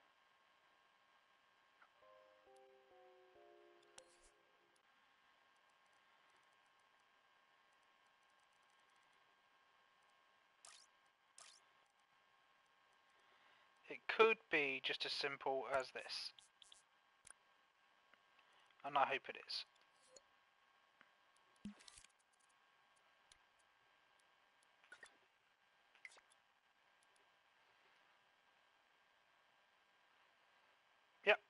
It could be just as simple as this, and I hope it is. Yep.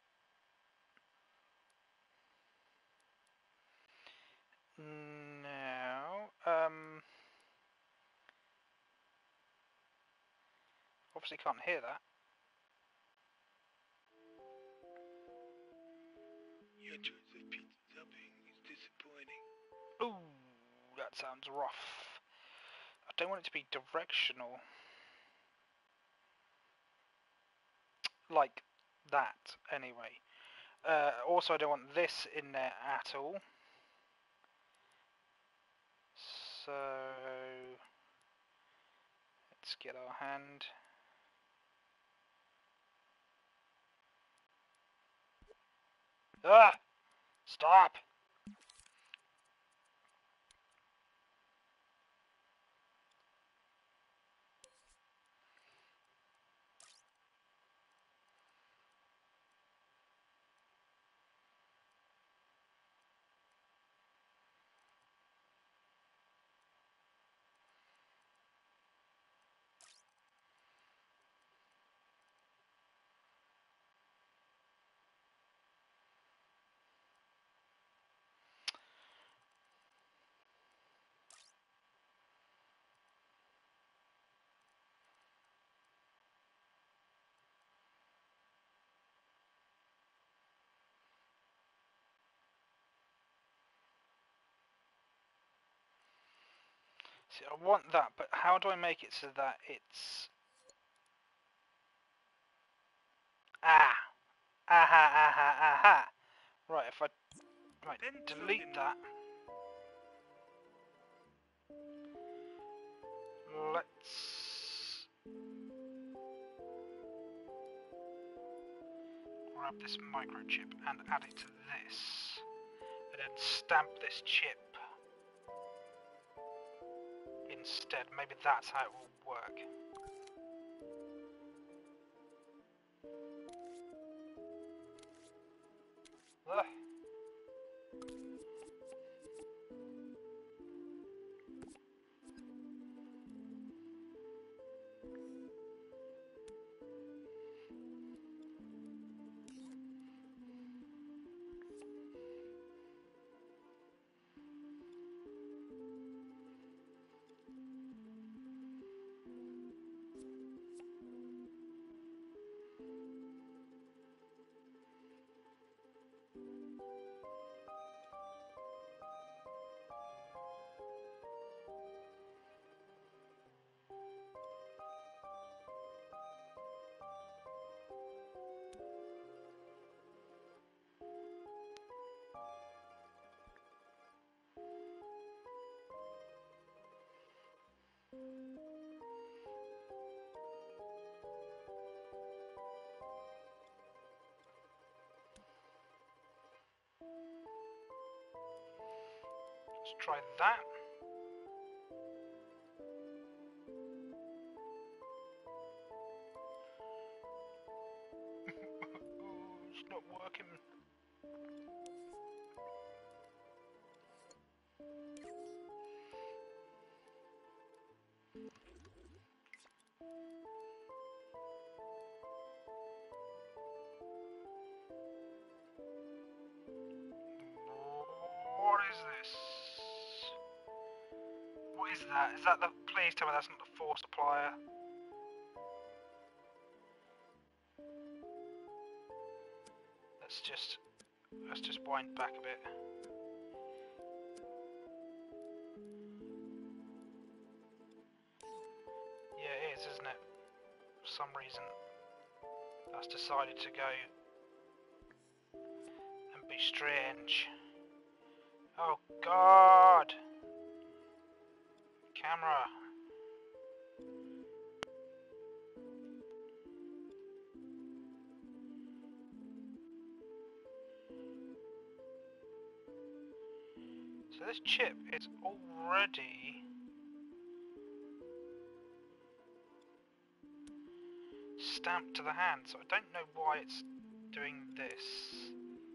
Now, um, obviously can't hear that. Your choice of pizza topping is disappointing. Ooh, that sounds rough. I don't want it to be directional. Like that, anyway. Uh, also, I don't want this in there at all. So, let's get our hand. Ah! Stop! See, I want that, but how do I make it so that it's... Ah! Aha, aha, aha! Right, if I... Right, delete that. Let's... grab this microchip and add it to this. And then stamp this chip instead. Maybe that's how it will work. Ugh. try that. Ooh, it's not working. What is this? What is that? Is that the... Please tell me that's not the force supplier. Let's just... Let's just wind back a bit. Yeah, it is, isn't it? For some reason, that's decided to go and be strange. Oh God! Camera. So this chip is already stamped to the hand, so I don't know why it's doing this.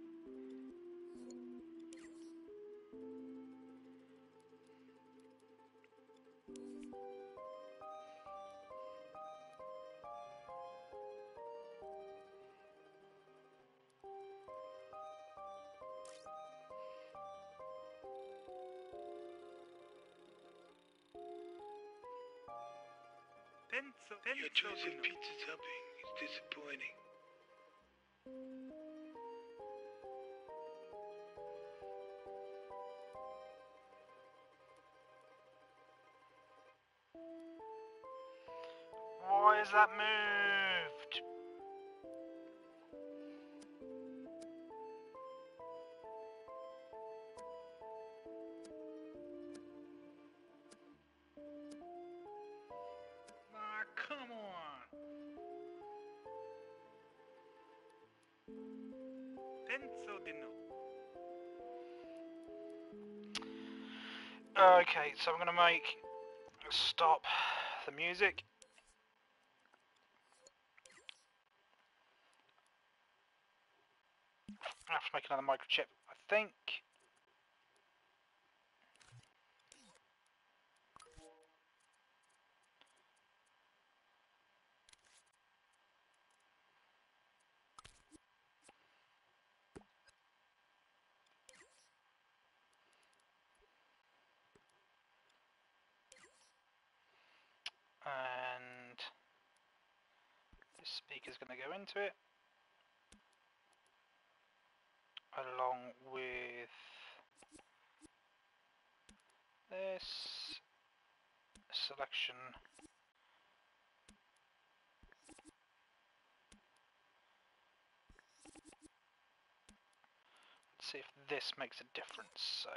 Your choice of pizza topping is disappointing. Why is that moved? Ah, come on! Penso di no. Okay, so I'm gonna make stop the music. I have to make another microchip, I think. And this speaker's going to go into it, along with this selection. Let's see if this makes a difference. So.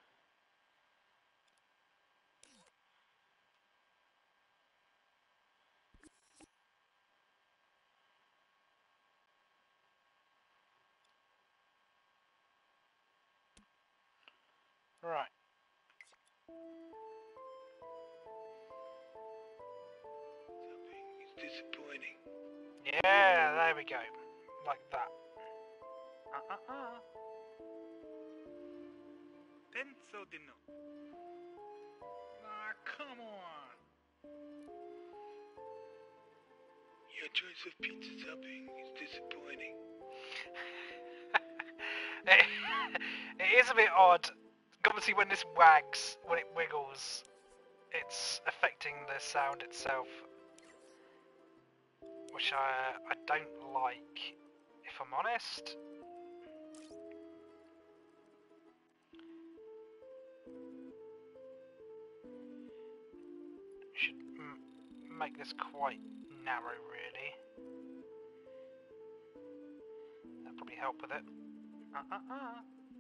Right. Topping is disappointing. Yeah, there we go. Like that. Uh-uh-uh. Penso di no. Ah, come on! Your choice of pizza topping is disappointing. it, it is a bit odd. Obviously, when this wags, when it wiggles, it's affecting the sound itself, which I I don't like, if I'm honest. Should m make this quite narrow, really. That'll probably help with it. Uh-uh-uh.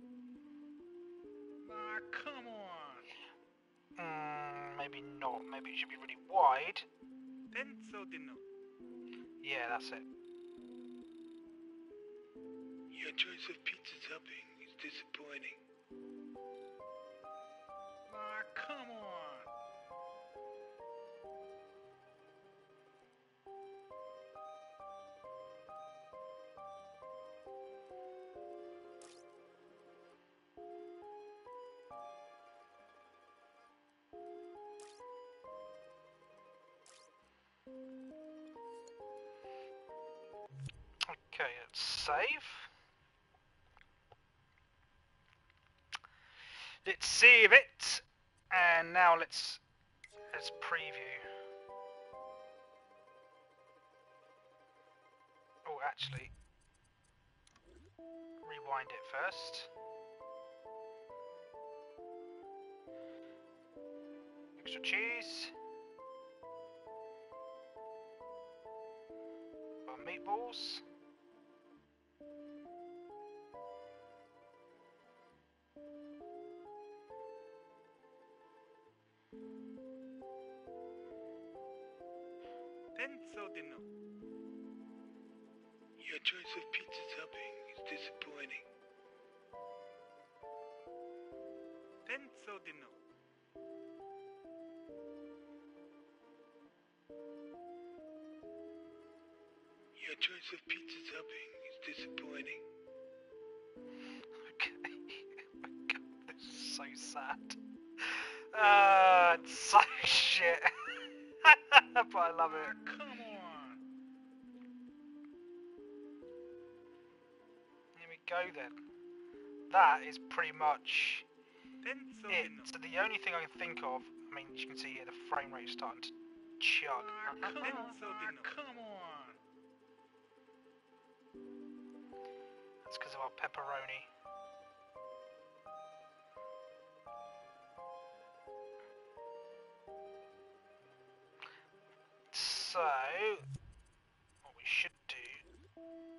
Ah, come on! Mm, maybe not. Maybe it should be really wide. Penso di no. Yeah, that's it. Your choice of pizza topping is disappointing. Ah, come on! Okay, let's save. Let's save it, and now let's let's preview. Oh, actually, rewind it first. Extra cheese. Our meatballs. Penso di no. Your choice of pizza topping is disappointing. Penso di no. Your choice of pizza topping is disappointing. Okay. Oh my God, this is so sad. Ah, uh, it's so shit. But I love it. Ah, come on! Here we go then. That is pretty much Penso it. di no. So the only thing I can think of, I mean, as you can see here, the frame rate is starting to chug. Ah, penso di no. Come on! That's because of our pepperoni. So, what we should do,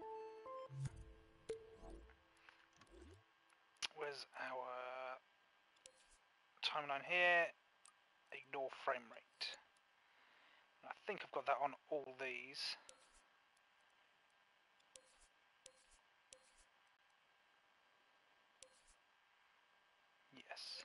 where's our timeline here? Ignore frame rate. I think I've got that on all these. Yes.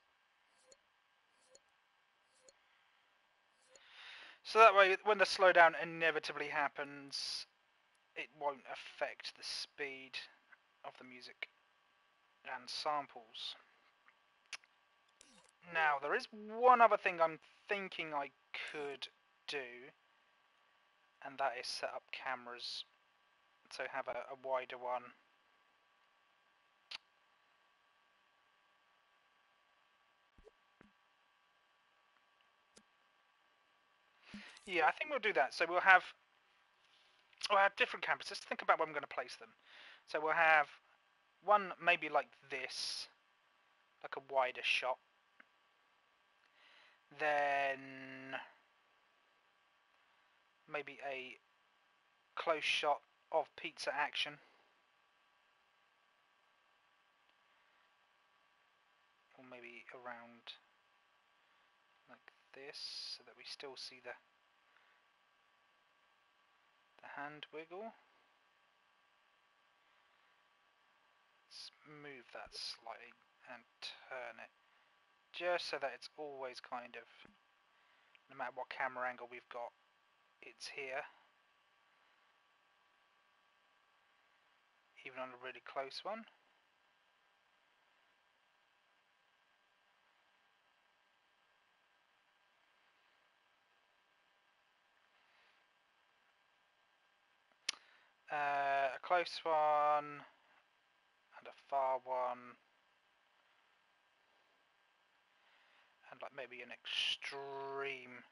So that way, when the slowdown inevitably happens, it won't affect the speed of the music and samples. Now, there is one other thing I'm thinking I could do, and that is set up cameras to have a, a wider one. Yeah, I think we'll do that. So we'll have we'll have different cameras. Let's think about where I'm going to place them. So we'll have one maybe like this, like a wider shot. Then maybe a close shot of pizza action. Or maybe around like this, so that we still see the the hand wiggle. Let's move that slightly and turn it, just so that it's always kind of, no matter what camera angle we've got, it's here. Even on a really close one. Uh, a close one and a far one, and like maybe an extreme.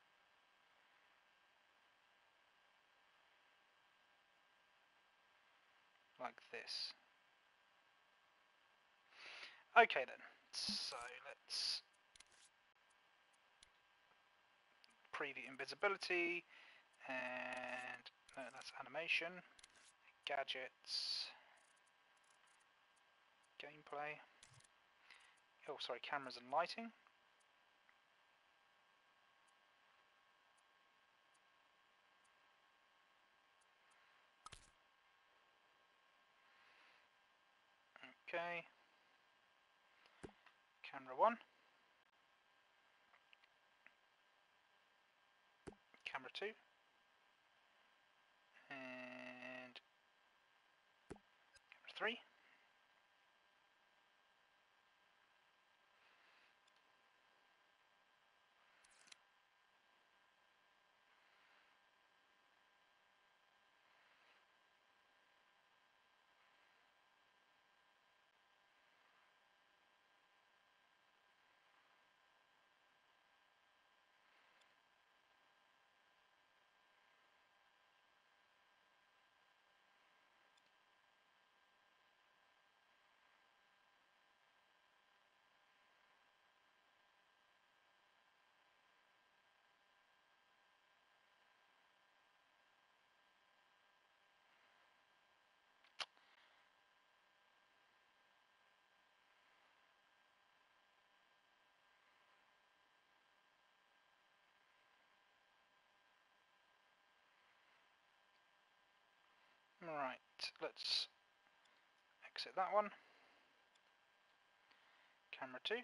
Like this. Okay then, so let's preview invisibility, and no, that's animation, gadgets, gameplay. Oh, sorry, cameras and lighting. Okay. Camera one. two. And camera three. Right, let's exit that one. Camera two.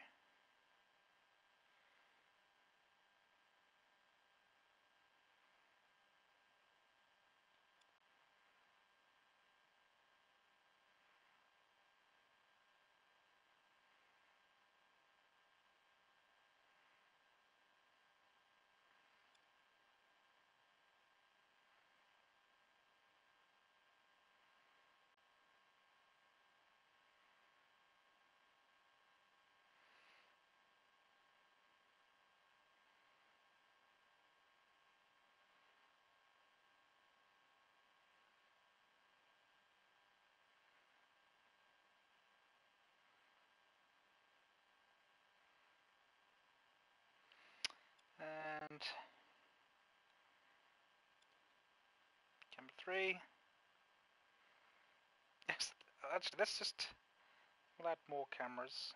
And camera three. Yes, actually, let's just we'll add more cameras.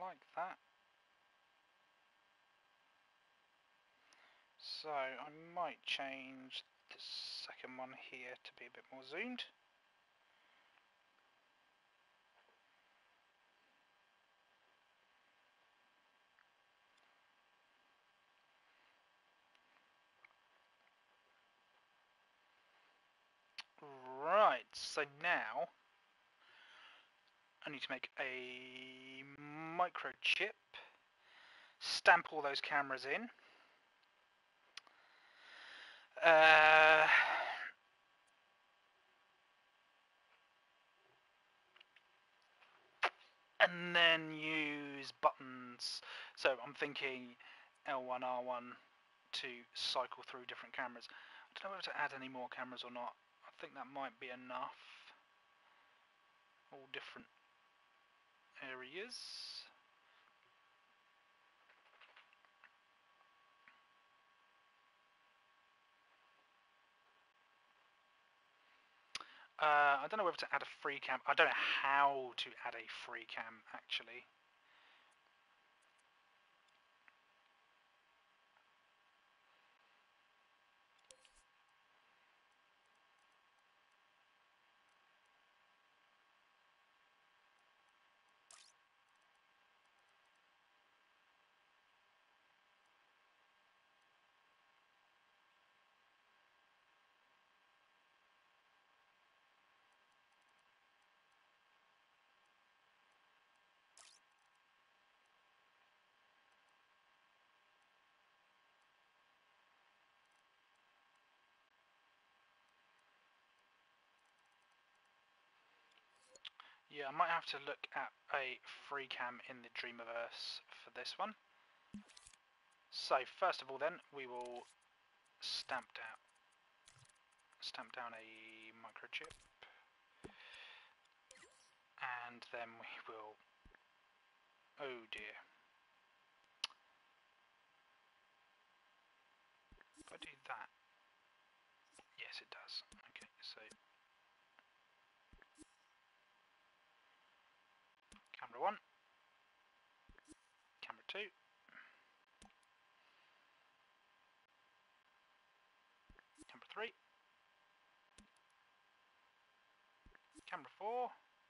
like that. So I might change the second one here to be a bit more zoomed. Right, so now I need to make a microchip, stamp all those cameras in. Uh, and then use buttons. So I'm thinking L one, R one to cycle through different cameras. I don't know whether to add any more cameras or not. I think that might be enough. All different areas. Uh, I don't know whether to add a free cam. I don't know how to add a free cam actually. Yeah, I might have to look at a free cam in the Dreamiverse for this one. So first of all then, we will stamp down, stamp down a microchip. And then we will, oh dear. If I do that, yes it does. Okay, so camera one, camera two, camera three, camera four,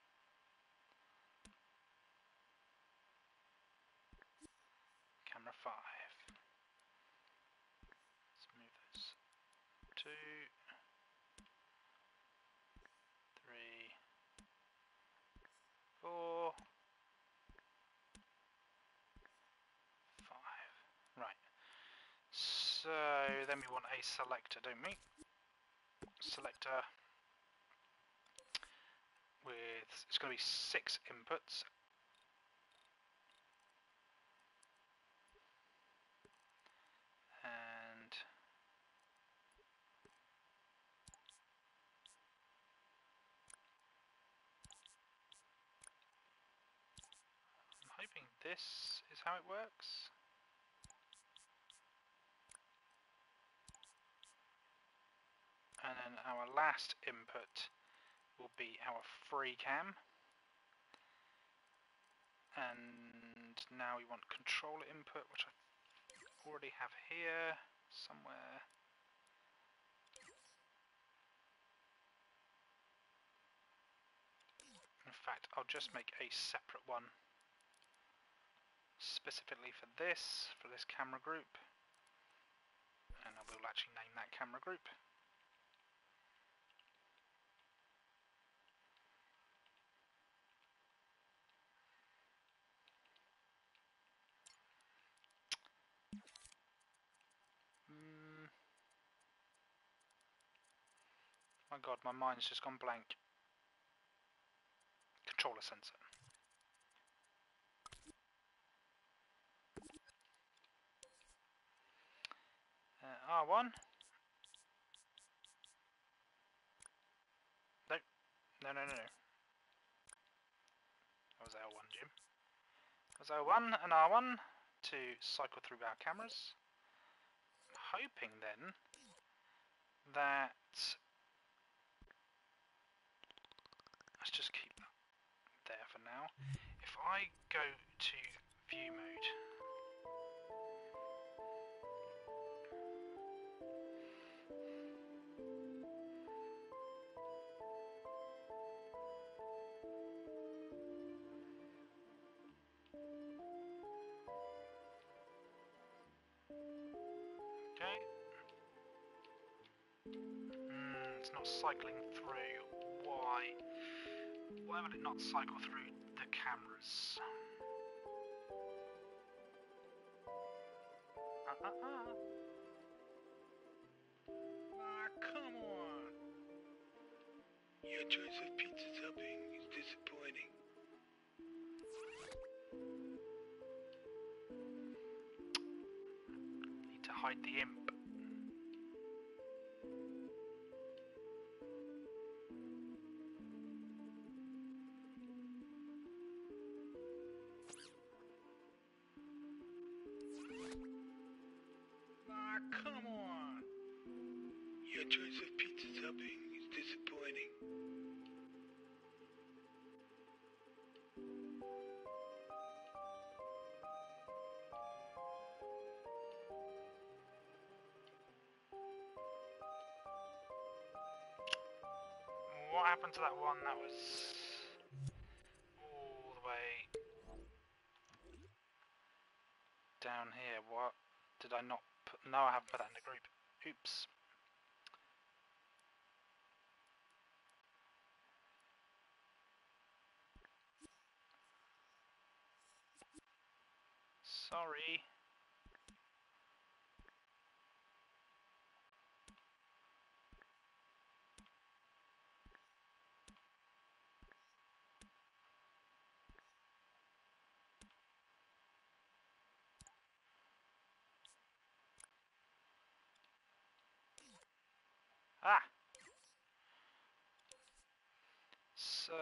camera five. Let's move those. Two, three, four, five. Right. So then we want a selector, don't we? Selector with, it's going to be six inputs. And I'm hoping this is how it works. And then our last input will be our free cam. And now we want controller input, which I already have here somewhere. In fact, I'll just make a separate one specifically for this, for this camera group. And I will actually name that camera group. Mm. My god, my mind's just gone blank. Controller sensor. Uh, R one. No, no, no, no, no. That was L one, Jim. That was L one and R one to cycle through our cameras. I'm hoping then that, let's just keep that there for now. If I go to view mode. Okay. Mm, it's not cycling through. Why? Why would it not cycle through the cameras? Uh, uh, uh. Ah, come on! Your choice of pizza topping is disappointing. Need to hide the imp. Ah, come on! Your choice of pizza topping is disappointing. What happened to that one that was all the way down here? What? Did I not put... No, I haven't put that in the group. Oops. Sorry. Ah! So...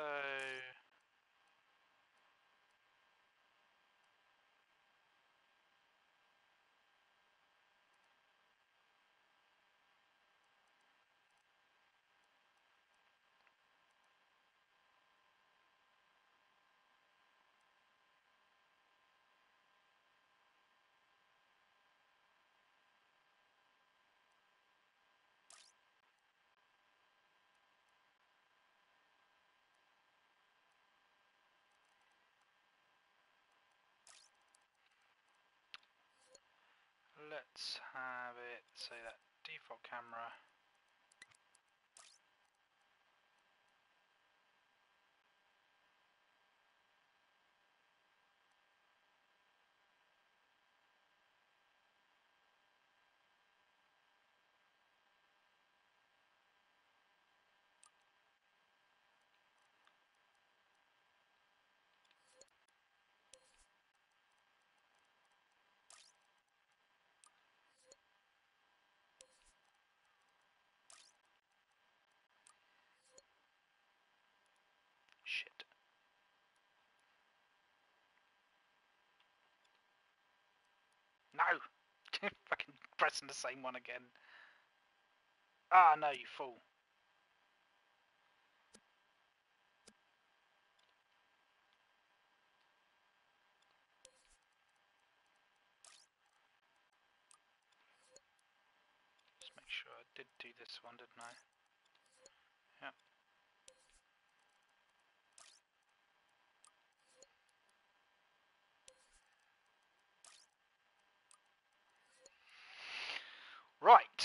Let's have it say that default camera. Shit. No! Fucking pressing the same one again. Ah, no, you fool. Just make sure I did do this one, didn't I? Yeah. Right.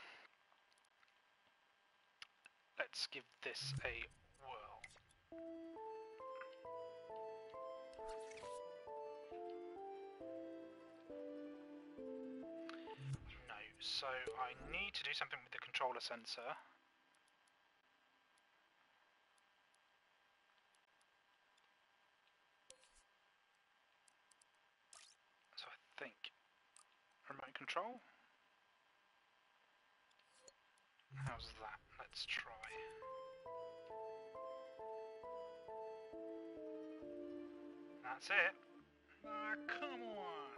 Let's give this a whirl. No, so I need to do something with the controller sensor. So I think remote control. How's that? Let's try. That's it. Ah, come on.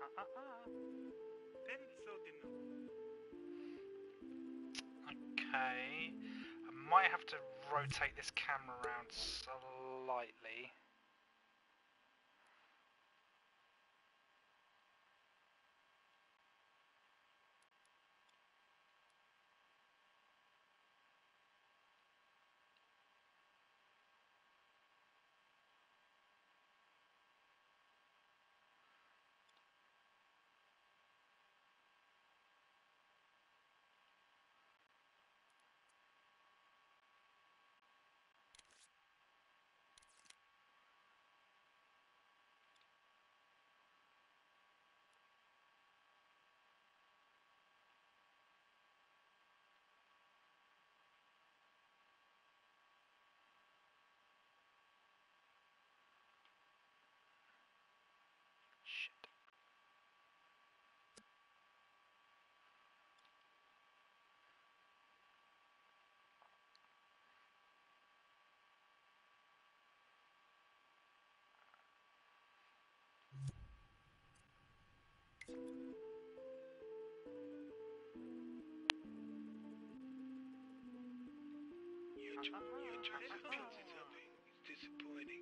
uh, uh. Penso di no. Okay. I might have to rotate this camera around slightly. Shit. Your, cho- your choice of pizza topping is disappointing.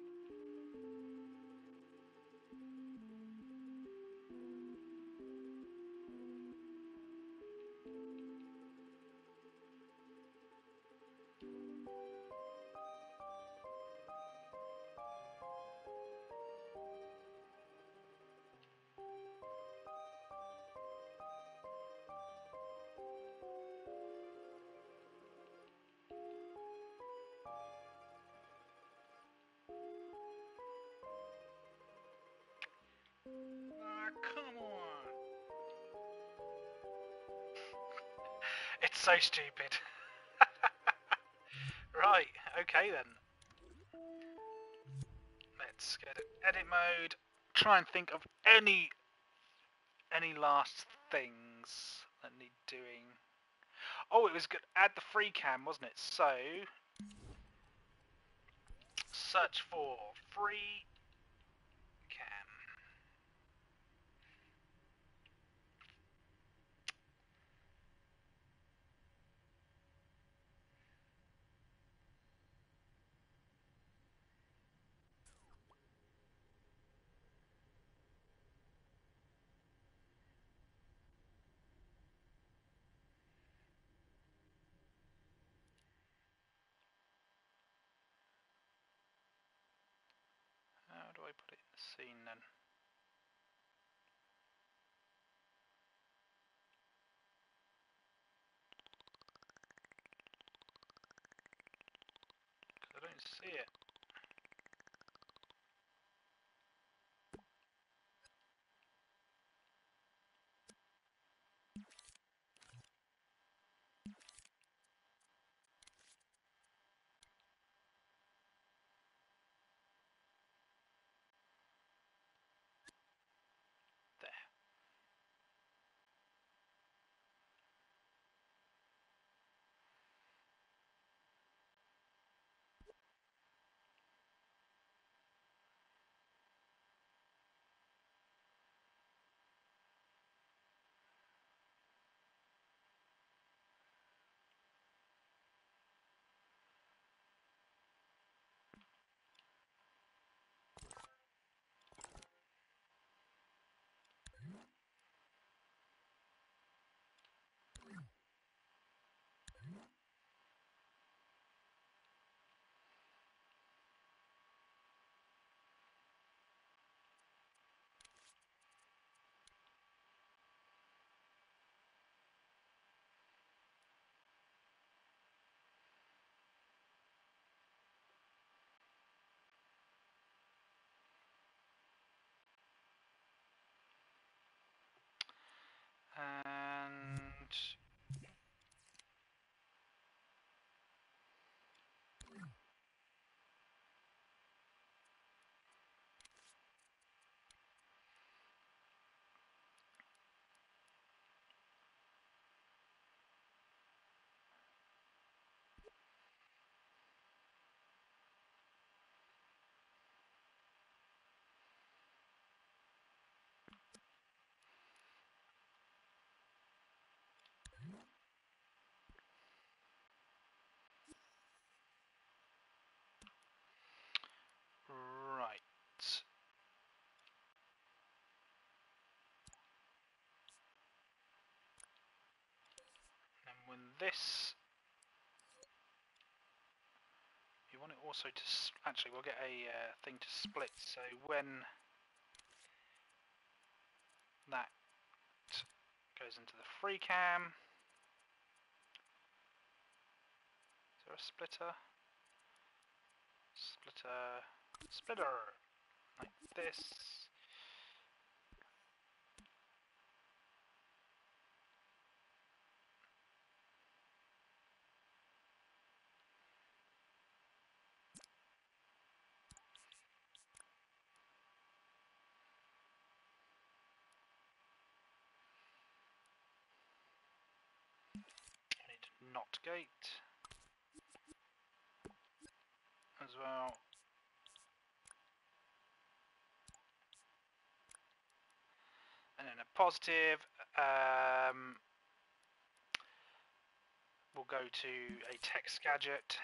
Ah, come on. It's so stupid. Right, okay then. Let's go to edit mode. Try and think of any any last things that need doing. Oh, it was good. Add the free cam, wasn't it? So search for free cam. How do I put it in the scene then? I don't see it. There. this, you want it also to, actually we'll get a uh, thing to split, so when that goes into the free cam, is there a splitter? Splitter, splitter, like this. I need not gate as well. And then a positive, um, we'll go to a text gadget.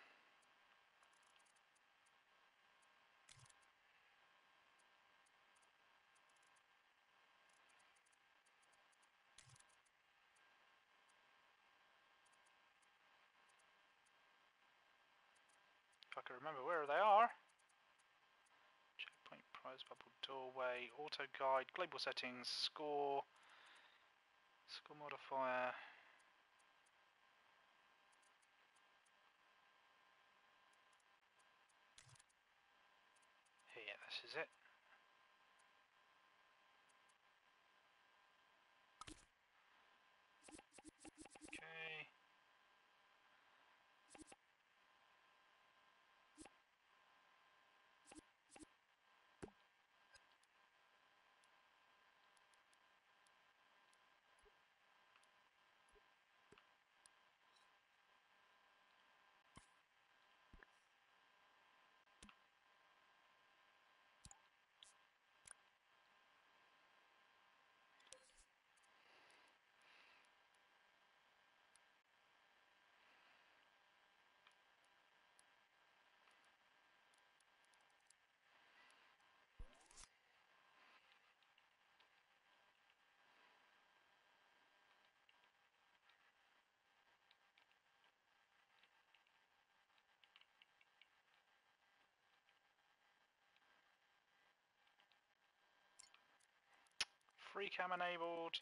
If I can remember where they are. Checkpoint, prize bubble, doorway, auto guide, global settings, score, score modifier. Here, this is it. Okay. Free cam enabled.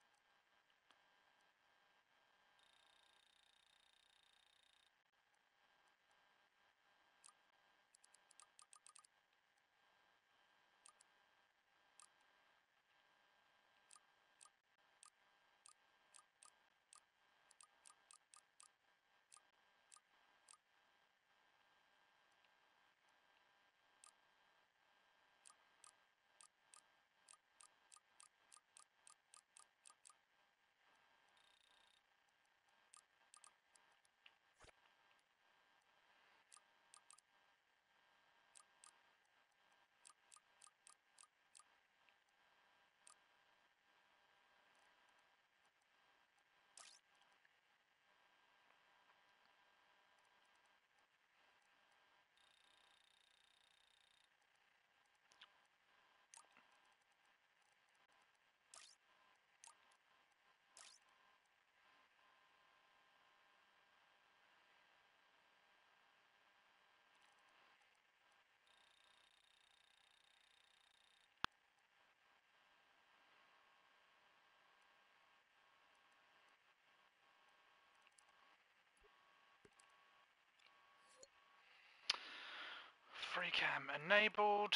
Free cam enabled.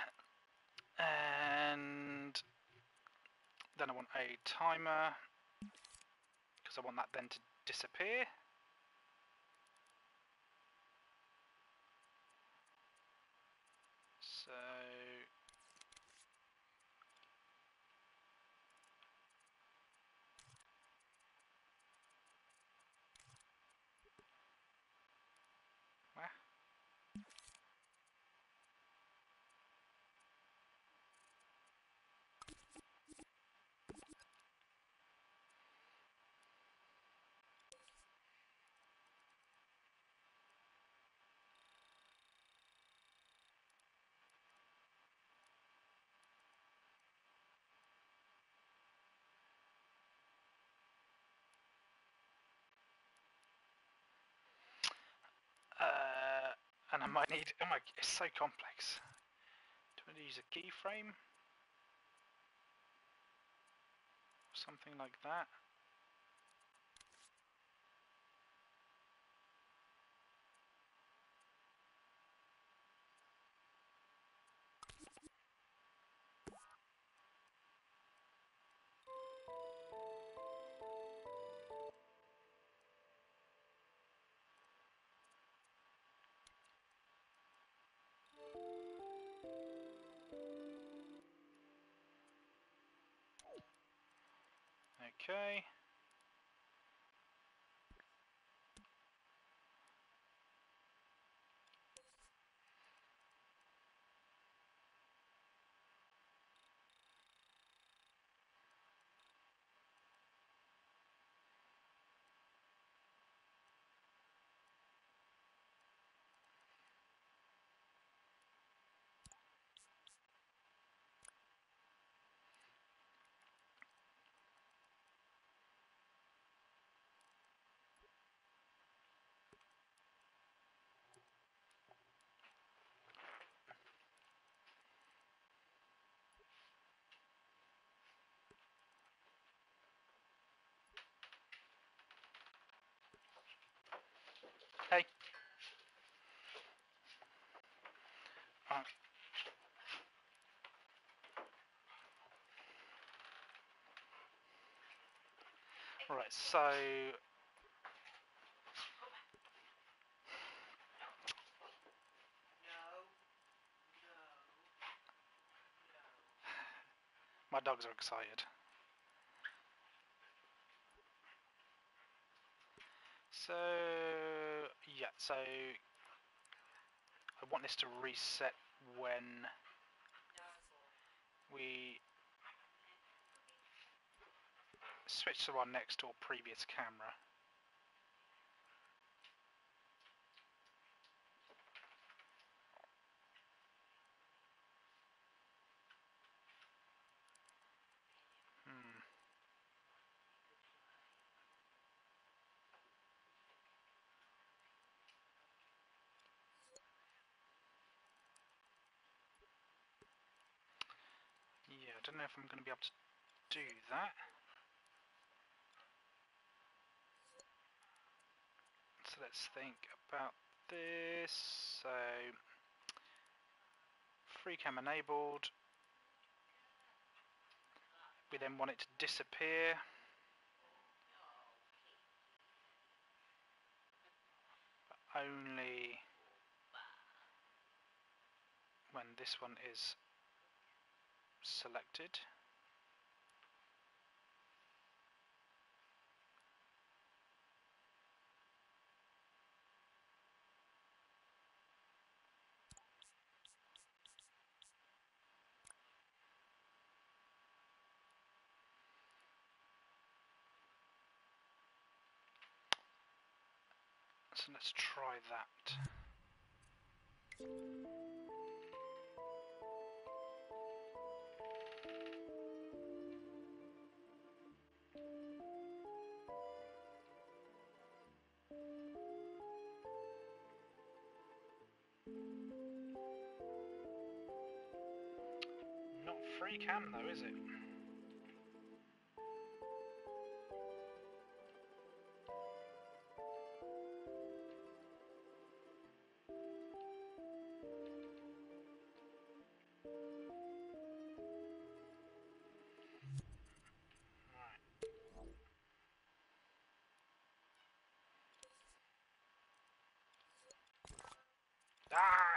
And then I want a timer, because I want that then to disappear. So where? might need. Oh my! It's so complex. Do I use a keyframe? Something like that. Okay. Hey. Uh, right. So. My dogs are excited. So yeah. So I want this to reset when we switch to our next or previous camera. Hmm. Yeah, I don't know if I'm going to be able to do that. So let's think about this. So free cam enabled. We then want it to disappear. But only when this one is selected. So let's try that. Not free cam though, is it? Ah!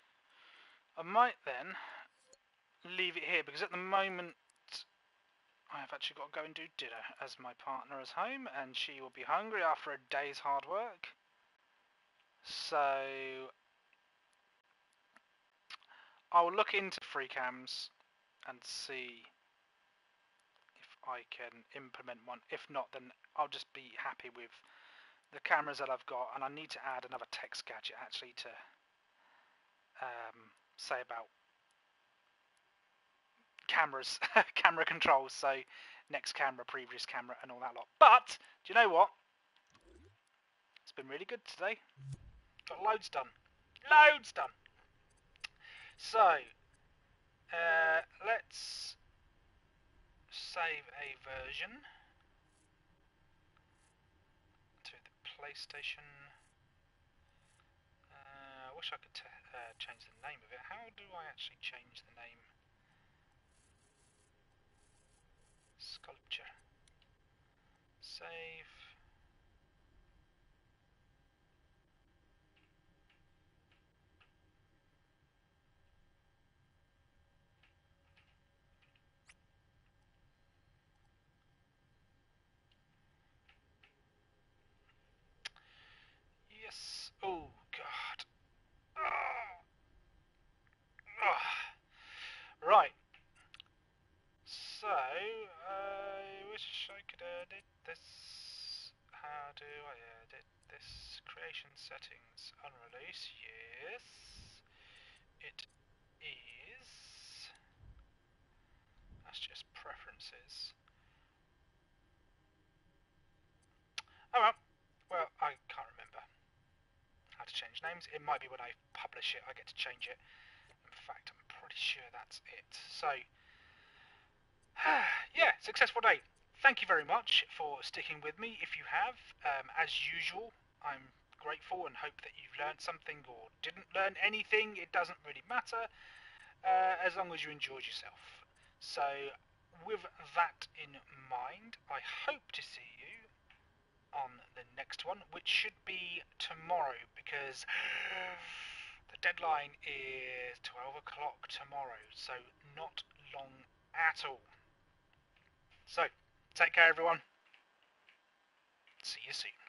I might then leave it here because at the moment I have actually got to go and do dinner as my partner is home and she will be hungry after a day's hard work. So I'll look into free cams and see if I can implement one. If not, then I'll just be happy with the cameras that I've got, and I need to add another text gadget actually to um, say about cameras, camera controls, so next camera, previous camera, and all that lot. But do you know what? It's been really good today. Got loads done. Loads done. So uh, let's save a version to the PlayStation. Uh, I wish I could uh, change the name of it. How do I actually change the name? Sculpture. Save. Yes. Oh God. Oh. Oh. Right. So I wish I could edit this. How do I edit this? Creation settings. Unrelease. Yes. It is. That's just preferences. Oh well. Well, I can't remember how to change names. It might be when I publish it I get to change it. In fact, I'm pretty sure that's it. So, yeah, successful day. Thank you very much for sticking with me. If you have, um, as usual, I'm grateful and hope that you've learned something or didn't learn anything. It doesn't really matter uh, as long as you enjoyed yourself. So, with that in mind, I hope to see you on the next one, which should be tomorrow because the deadline is twelve o'clock tomorrow, so not long at all. So, take care everyone. See you soon.